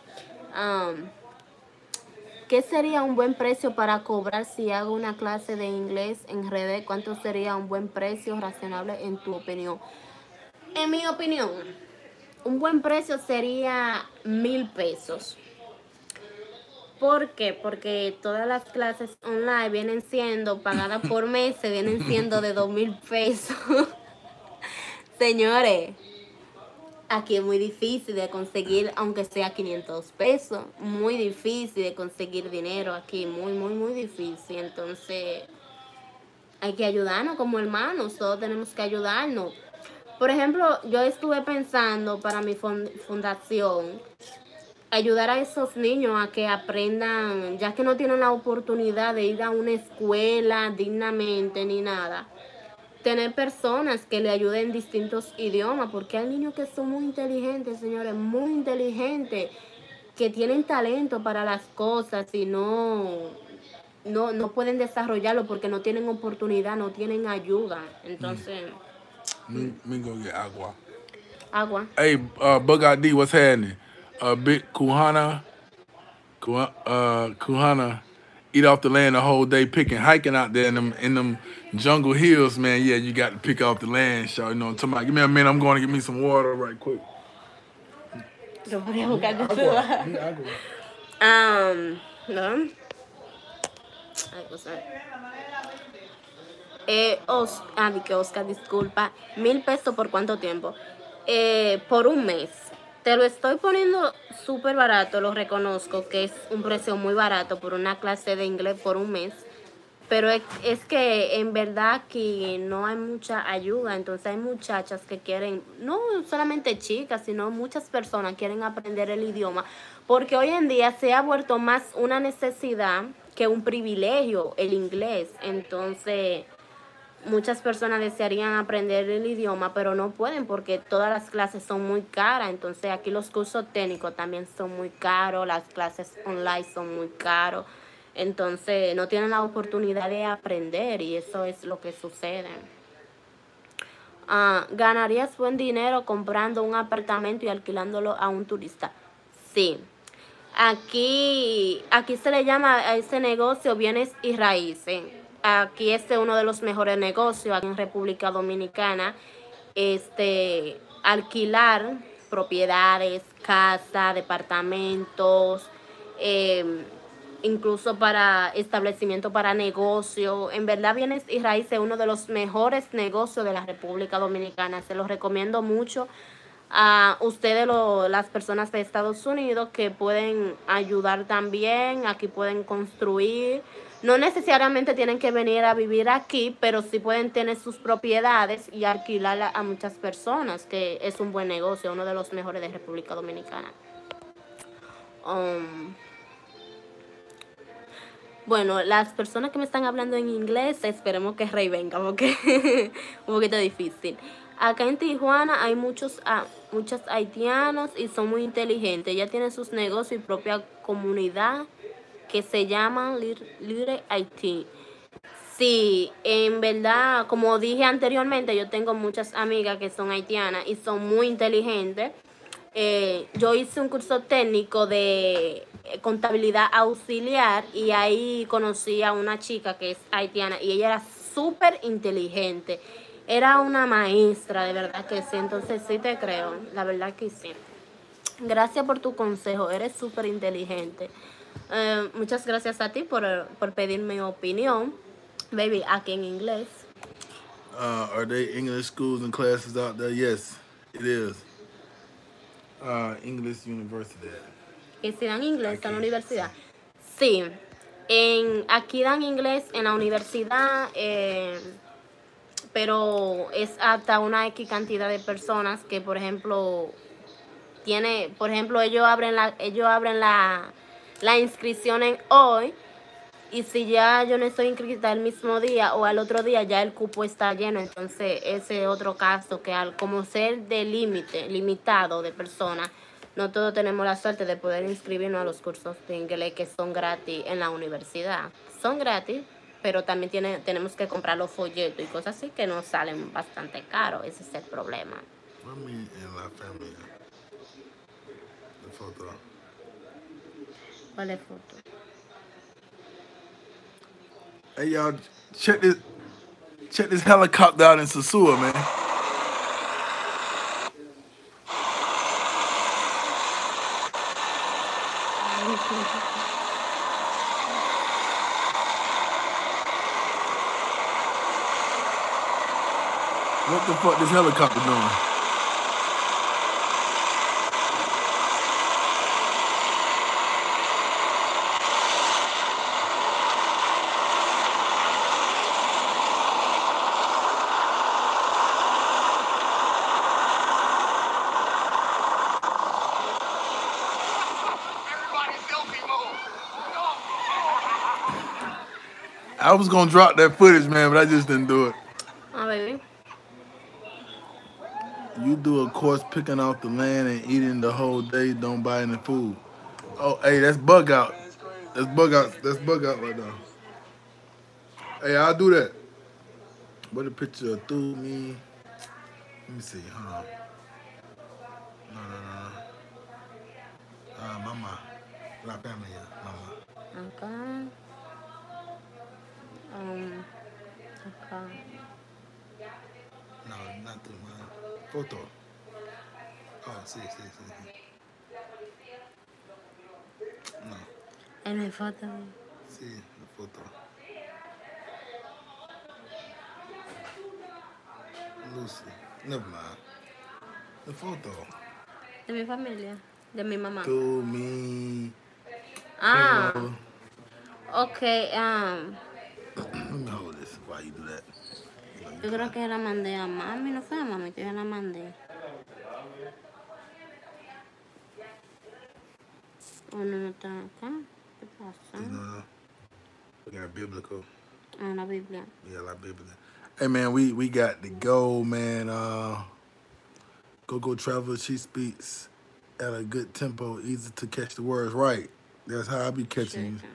¿Qué sería un buen precio para cobrar si hago una clase de inglés en redes? ¿Cuánto sería un buen precio razonable en tu opinión? En mi opinión, un buen precio sería 1,000 pesos. ¿Por qué? Porque todas las clases online vienen siendo pagadas por meses, vienen siendo de 2,000 pesos. Señores, aquí es muy difícil de conseguir, aunque sea 500 pesos. Muy difícil de conseguir dinero aquí, muy difícil. Entonces, hay que ayudarnos como hermanos, todos tenemos que ayudarnos. Por ejemplo, yo estuve pensando para mi fundación, ayudar a esos niños a que aprendan, ya que no tienen la oportunidad de ir a una escuela dignamente ni nada. Tener personas que le ayuden en distintos idiomas, porque hay niños que son muy inteligentes, señores, muy inteligentes, que tienen talento para las cosas y no pueden desarrollarlo porque no tienen oportunidad, no tienen ayuda. Entonces...
Me go get agua.
Agua.
Hey, Bug ID, what's happening? Big Kuhana, eat off the land the whole day hiking out there in them jungle hills, man. Yeah, you got to pick off the land, y'all. You know what I'm talking about? Give me a minute, I'm going to get me some water right quick.
Yo voy a buscar
agua.
¿No? Oscar, disculpa. 1,000 pesos ¿por cuánto tiempo? Por un mes. Te lo estoy poniendo súper barato, lo reconozco que es un precio muy barato por una clase de inglés por un mes. Pero es que en verdad aquí no hay mucha ayuda, entonces hay muchachas que quieren, no solamente chicas, sino muchas personas quieren aprender el idioma, porque hoy en día se ha vuelto más una necesidad que un privilegio el inglés. Entonces muchas personas desearían aprender el idioma, pero no pueden porque todas las clases son muy caras. Entonces aquí los cursos técnicos también son muy caros, las clases online son muy caros. Entonces no tienen la oportunidad de aprender y eso es lo que sucede. ¿Ganarías buen dinero comprando un apartamento y alquilándolo a un turista? Sí. Aquí se le llama a ese negocio bienes y raíces. Aquí es uno de los mejores negocios aquí en República Dominicana. Alquilar propiedades, casas, departamentos, incluso para establecimiento para negocio. En verdad, bienes y raíces es uno de los mejores negocios de la República Dominicana. Se los recomiendo mucho a ustedes, las personas de Estados Unidos, que pueden ayudar también. Aquí pueden construir. No necesariamente tienen que venir a vivir aquí, pero sí pueden tener sus propiedades y alquilarla a muchas personas, que es un buen negocio, uno de los mejores de República Dominicana. Bueno, las personas que me están hablando en inglés, esperemos que Rey venga, porque es un poquito difícil. Acá en Tijuana hay muchos haitianos y son muy inteligentes. Ya tienen sus negocios y propia comunidad que se llaman Little Haití. Sí, en verdad, como dije anteriormente, yo tengo muchas amigas que son haitianas y son muy inteligentes. Yo hice un curso técnico de contabilidad auxiliar y ahí conocí a una chica que es haitiana y ella era súper inteligente. Era una maestra, de verdad que sí. Entonces sí te creo, la verdad que sí. Gracias por tu consejo, eres súper inteligente. Muchas gracias a ti por pedir mi opinión, baby, aquí en inglés.
Are they English schools and classes out there? Yes, it is. English University.
Que si dan inglés en la
Aquí,
universidad. Sí, aquí dan inglés en la universidad, pero es hasta una X cantidad de personas que, por ejemplo, ellos abren la inscripción en hoy, y si ya yo no estoy inscrita el mismo día o al otro día ya el cupo está lleno, entonces ese es otro caso que al como ser de limitado de personas, no todos tenemos la suerte de poder inscribirnos a los cursos de inglés que son gratis en la universidad. Son gratis, pero también tenemos que comprar los folletos y cosas así que nos salen bastante caros. Ese es el problema. ¿Cuál es foto?
Hey y'all, check this helicopter out in Sosua, man. What the fuck this helicopter doing? I was gonna drop that footage, man, but I just didn't do it.
Oh, baby.
You do a course picking off the land and eating the whole day, don't buy any food. Oh, hey, that's bug out. That's bug out. That's bug out right now. Hey, I'll do that. What a picture of through me. Let me see. Hold on. No. Mama. La familia. Mama.
Acá. Acá.
No, not through my photo. Oh, sí. No.
En mi foto.
Sí, la foto. Lucy. Never mind. The photo.
De mi familia. De mi mamá.
To me.
Ah.
Hello.
Ok.
Let me hold this while you do that.
Yo creo que la mandé a mami. No fue a mami que yo la mandé. ¿O no está acá? ¿Qué pasa?
No. We got biblical.
Ah, la Biblia.
Yeah, la Biblia. Hey man, we got the go, man. Go Travel. She speaks at a good tempo, easy to catch the words right. That's how I be catching you.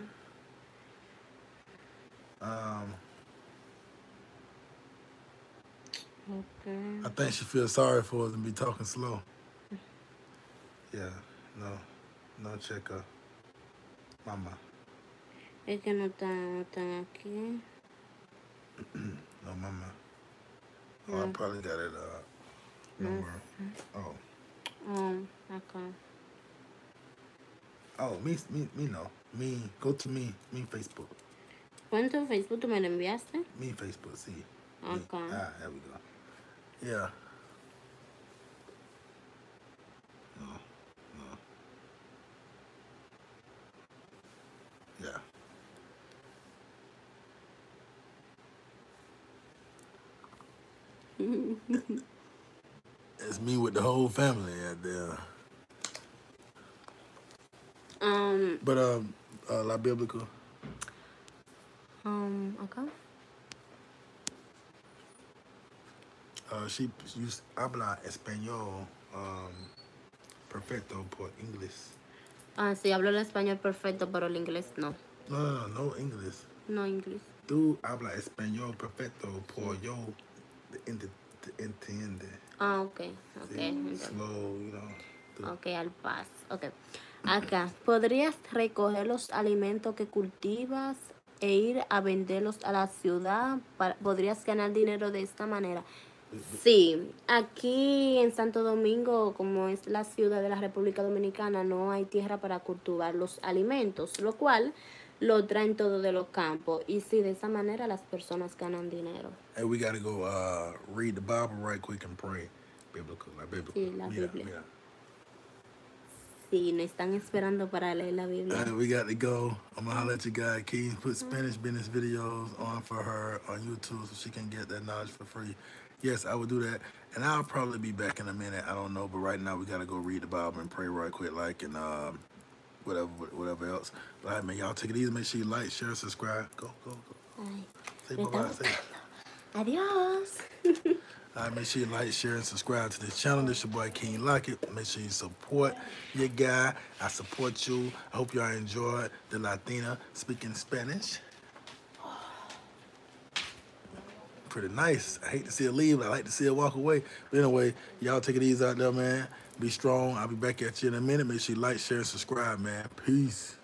Okay.
I think she feels sorry for us and be talking slow. Yeah, no checker. Mama.
Es que no están aquí.
No, mama. Oh, I probably got it. Nowhere. Oh.
Acá.
Oh, me no. Me, go to me Facebook.
¿Cuánto Facebook tú me lo enviaste?
Me Facebook, see.
Acá.
There we go. Yeah. No. Yeah. It's me with the whole family out there. But La Biblical.
Acá.
She habla español perfecto por inglés.
Ah, sí, hablo el español perfecto, pero el inglés no.
No inglés.
No inglés.
Tú habla español perfecto por yo entiende.
Ah, ok.
Sí, slow, you know.
Ok, al paso. Ok. Acá, ¿podrías recoger los alimentos que cultivas e ir a venderlos a la ciudad? ¿Podrías ganar dinero de esta manera? Sí, aquí en Santo Domingo, como es la ciudad de la República Dominicana, no hay tierra para cultivar los alimentos, lo cual lo traen todo de los campos. Y sí, de esa manera las personas ganan dinero.
Hey, we gotta go read the Bible right quick and pray. Biblical, like biblical.
Sí, la
Mira,
Biblia.
mira.
Sí, nos están esperando para leer la Biblia.
We got to go. I'm gonna holler at you guys. Can you put Spanish business videos on for her on YouTube so she can get that knowledge for free? Yes, I would do that. And I'll probably be back in a minute. I don't know, but right now we gotta go read the Bible and pray right quick, like and whatever else. But all right, man, y'all take it easy. Make sure you like, share, subscribe. Go.
Ay,
Say
me
bye-bye.
están
Say it.
Adiós.
All right, make sure you like, share, and subscribe to this channel. This your boy King Lockett. Make sure you support your guy. I support you. I hope y'all enjoyed the Latina speaking Spanish. Pretty nice. I hate to see her leave. I like to see her walk away. But anyway, y'all take it easy out there, man. Be strong. I'll be back at you in a minute. Make sure you like, share, and subscribe, man. Peace.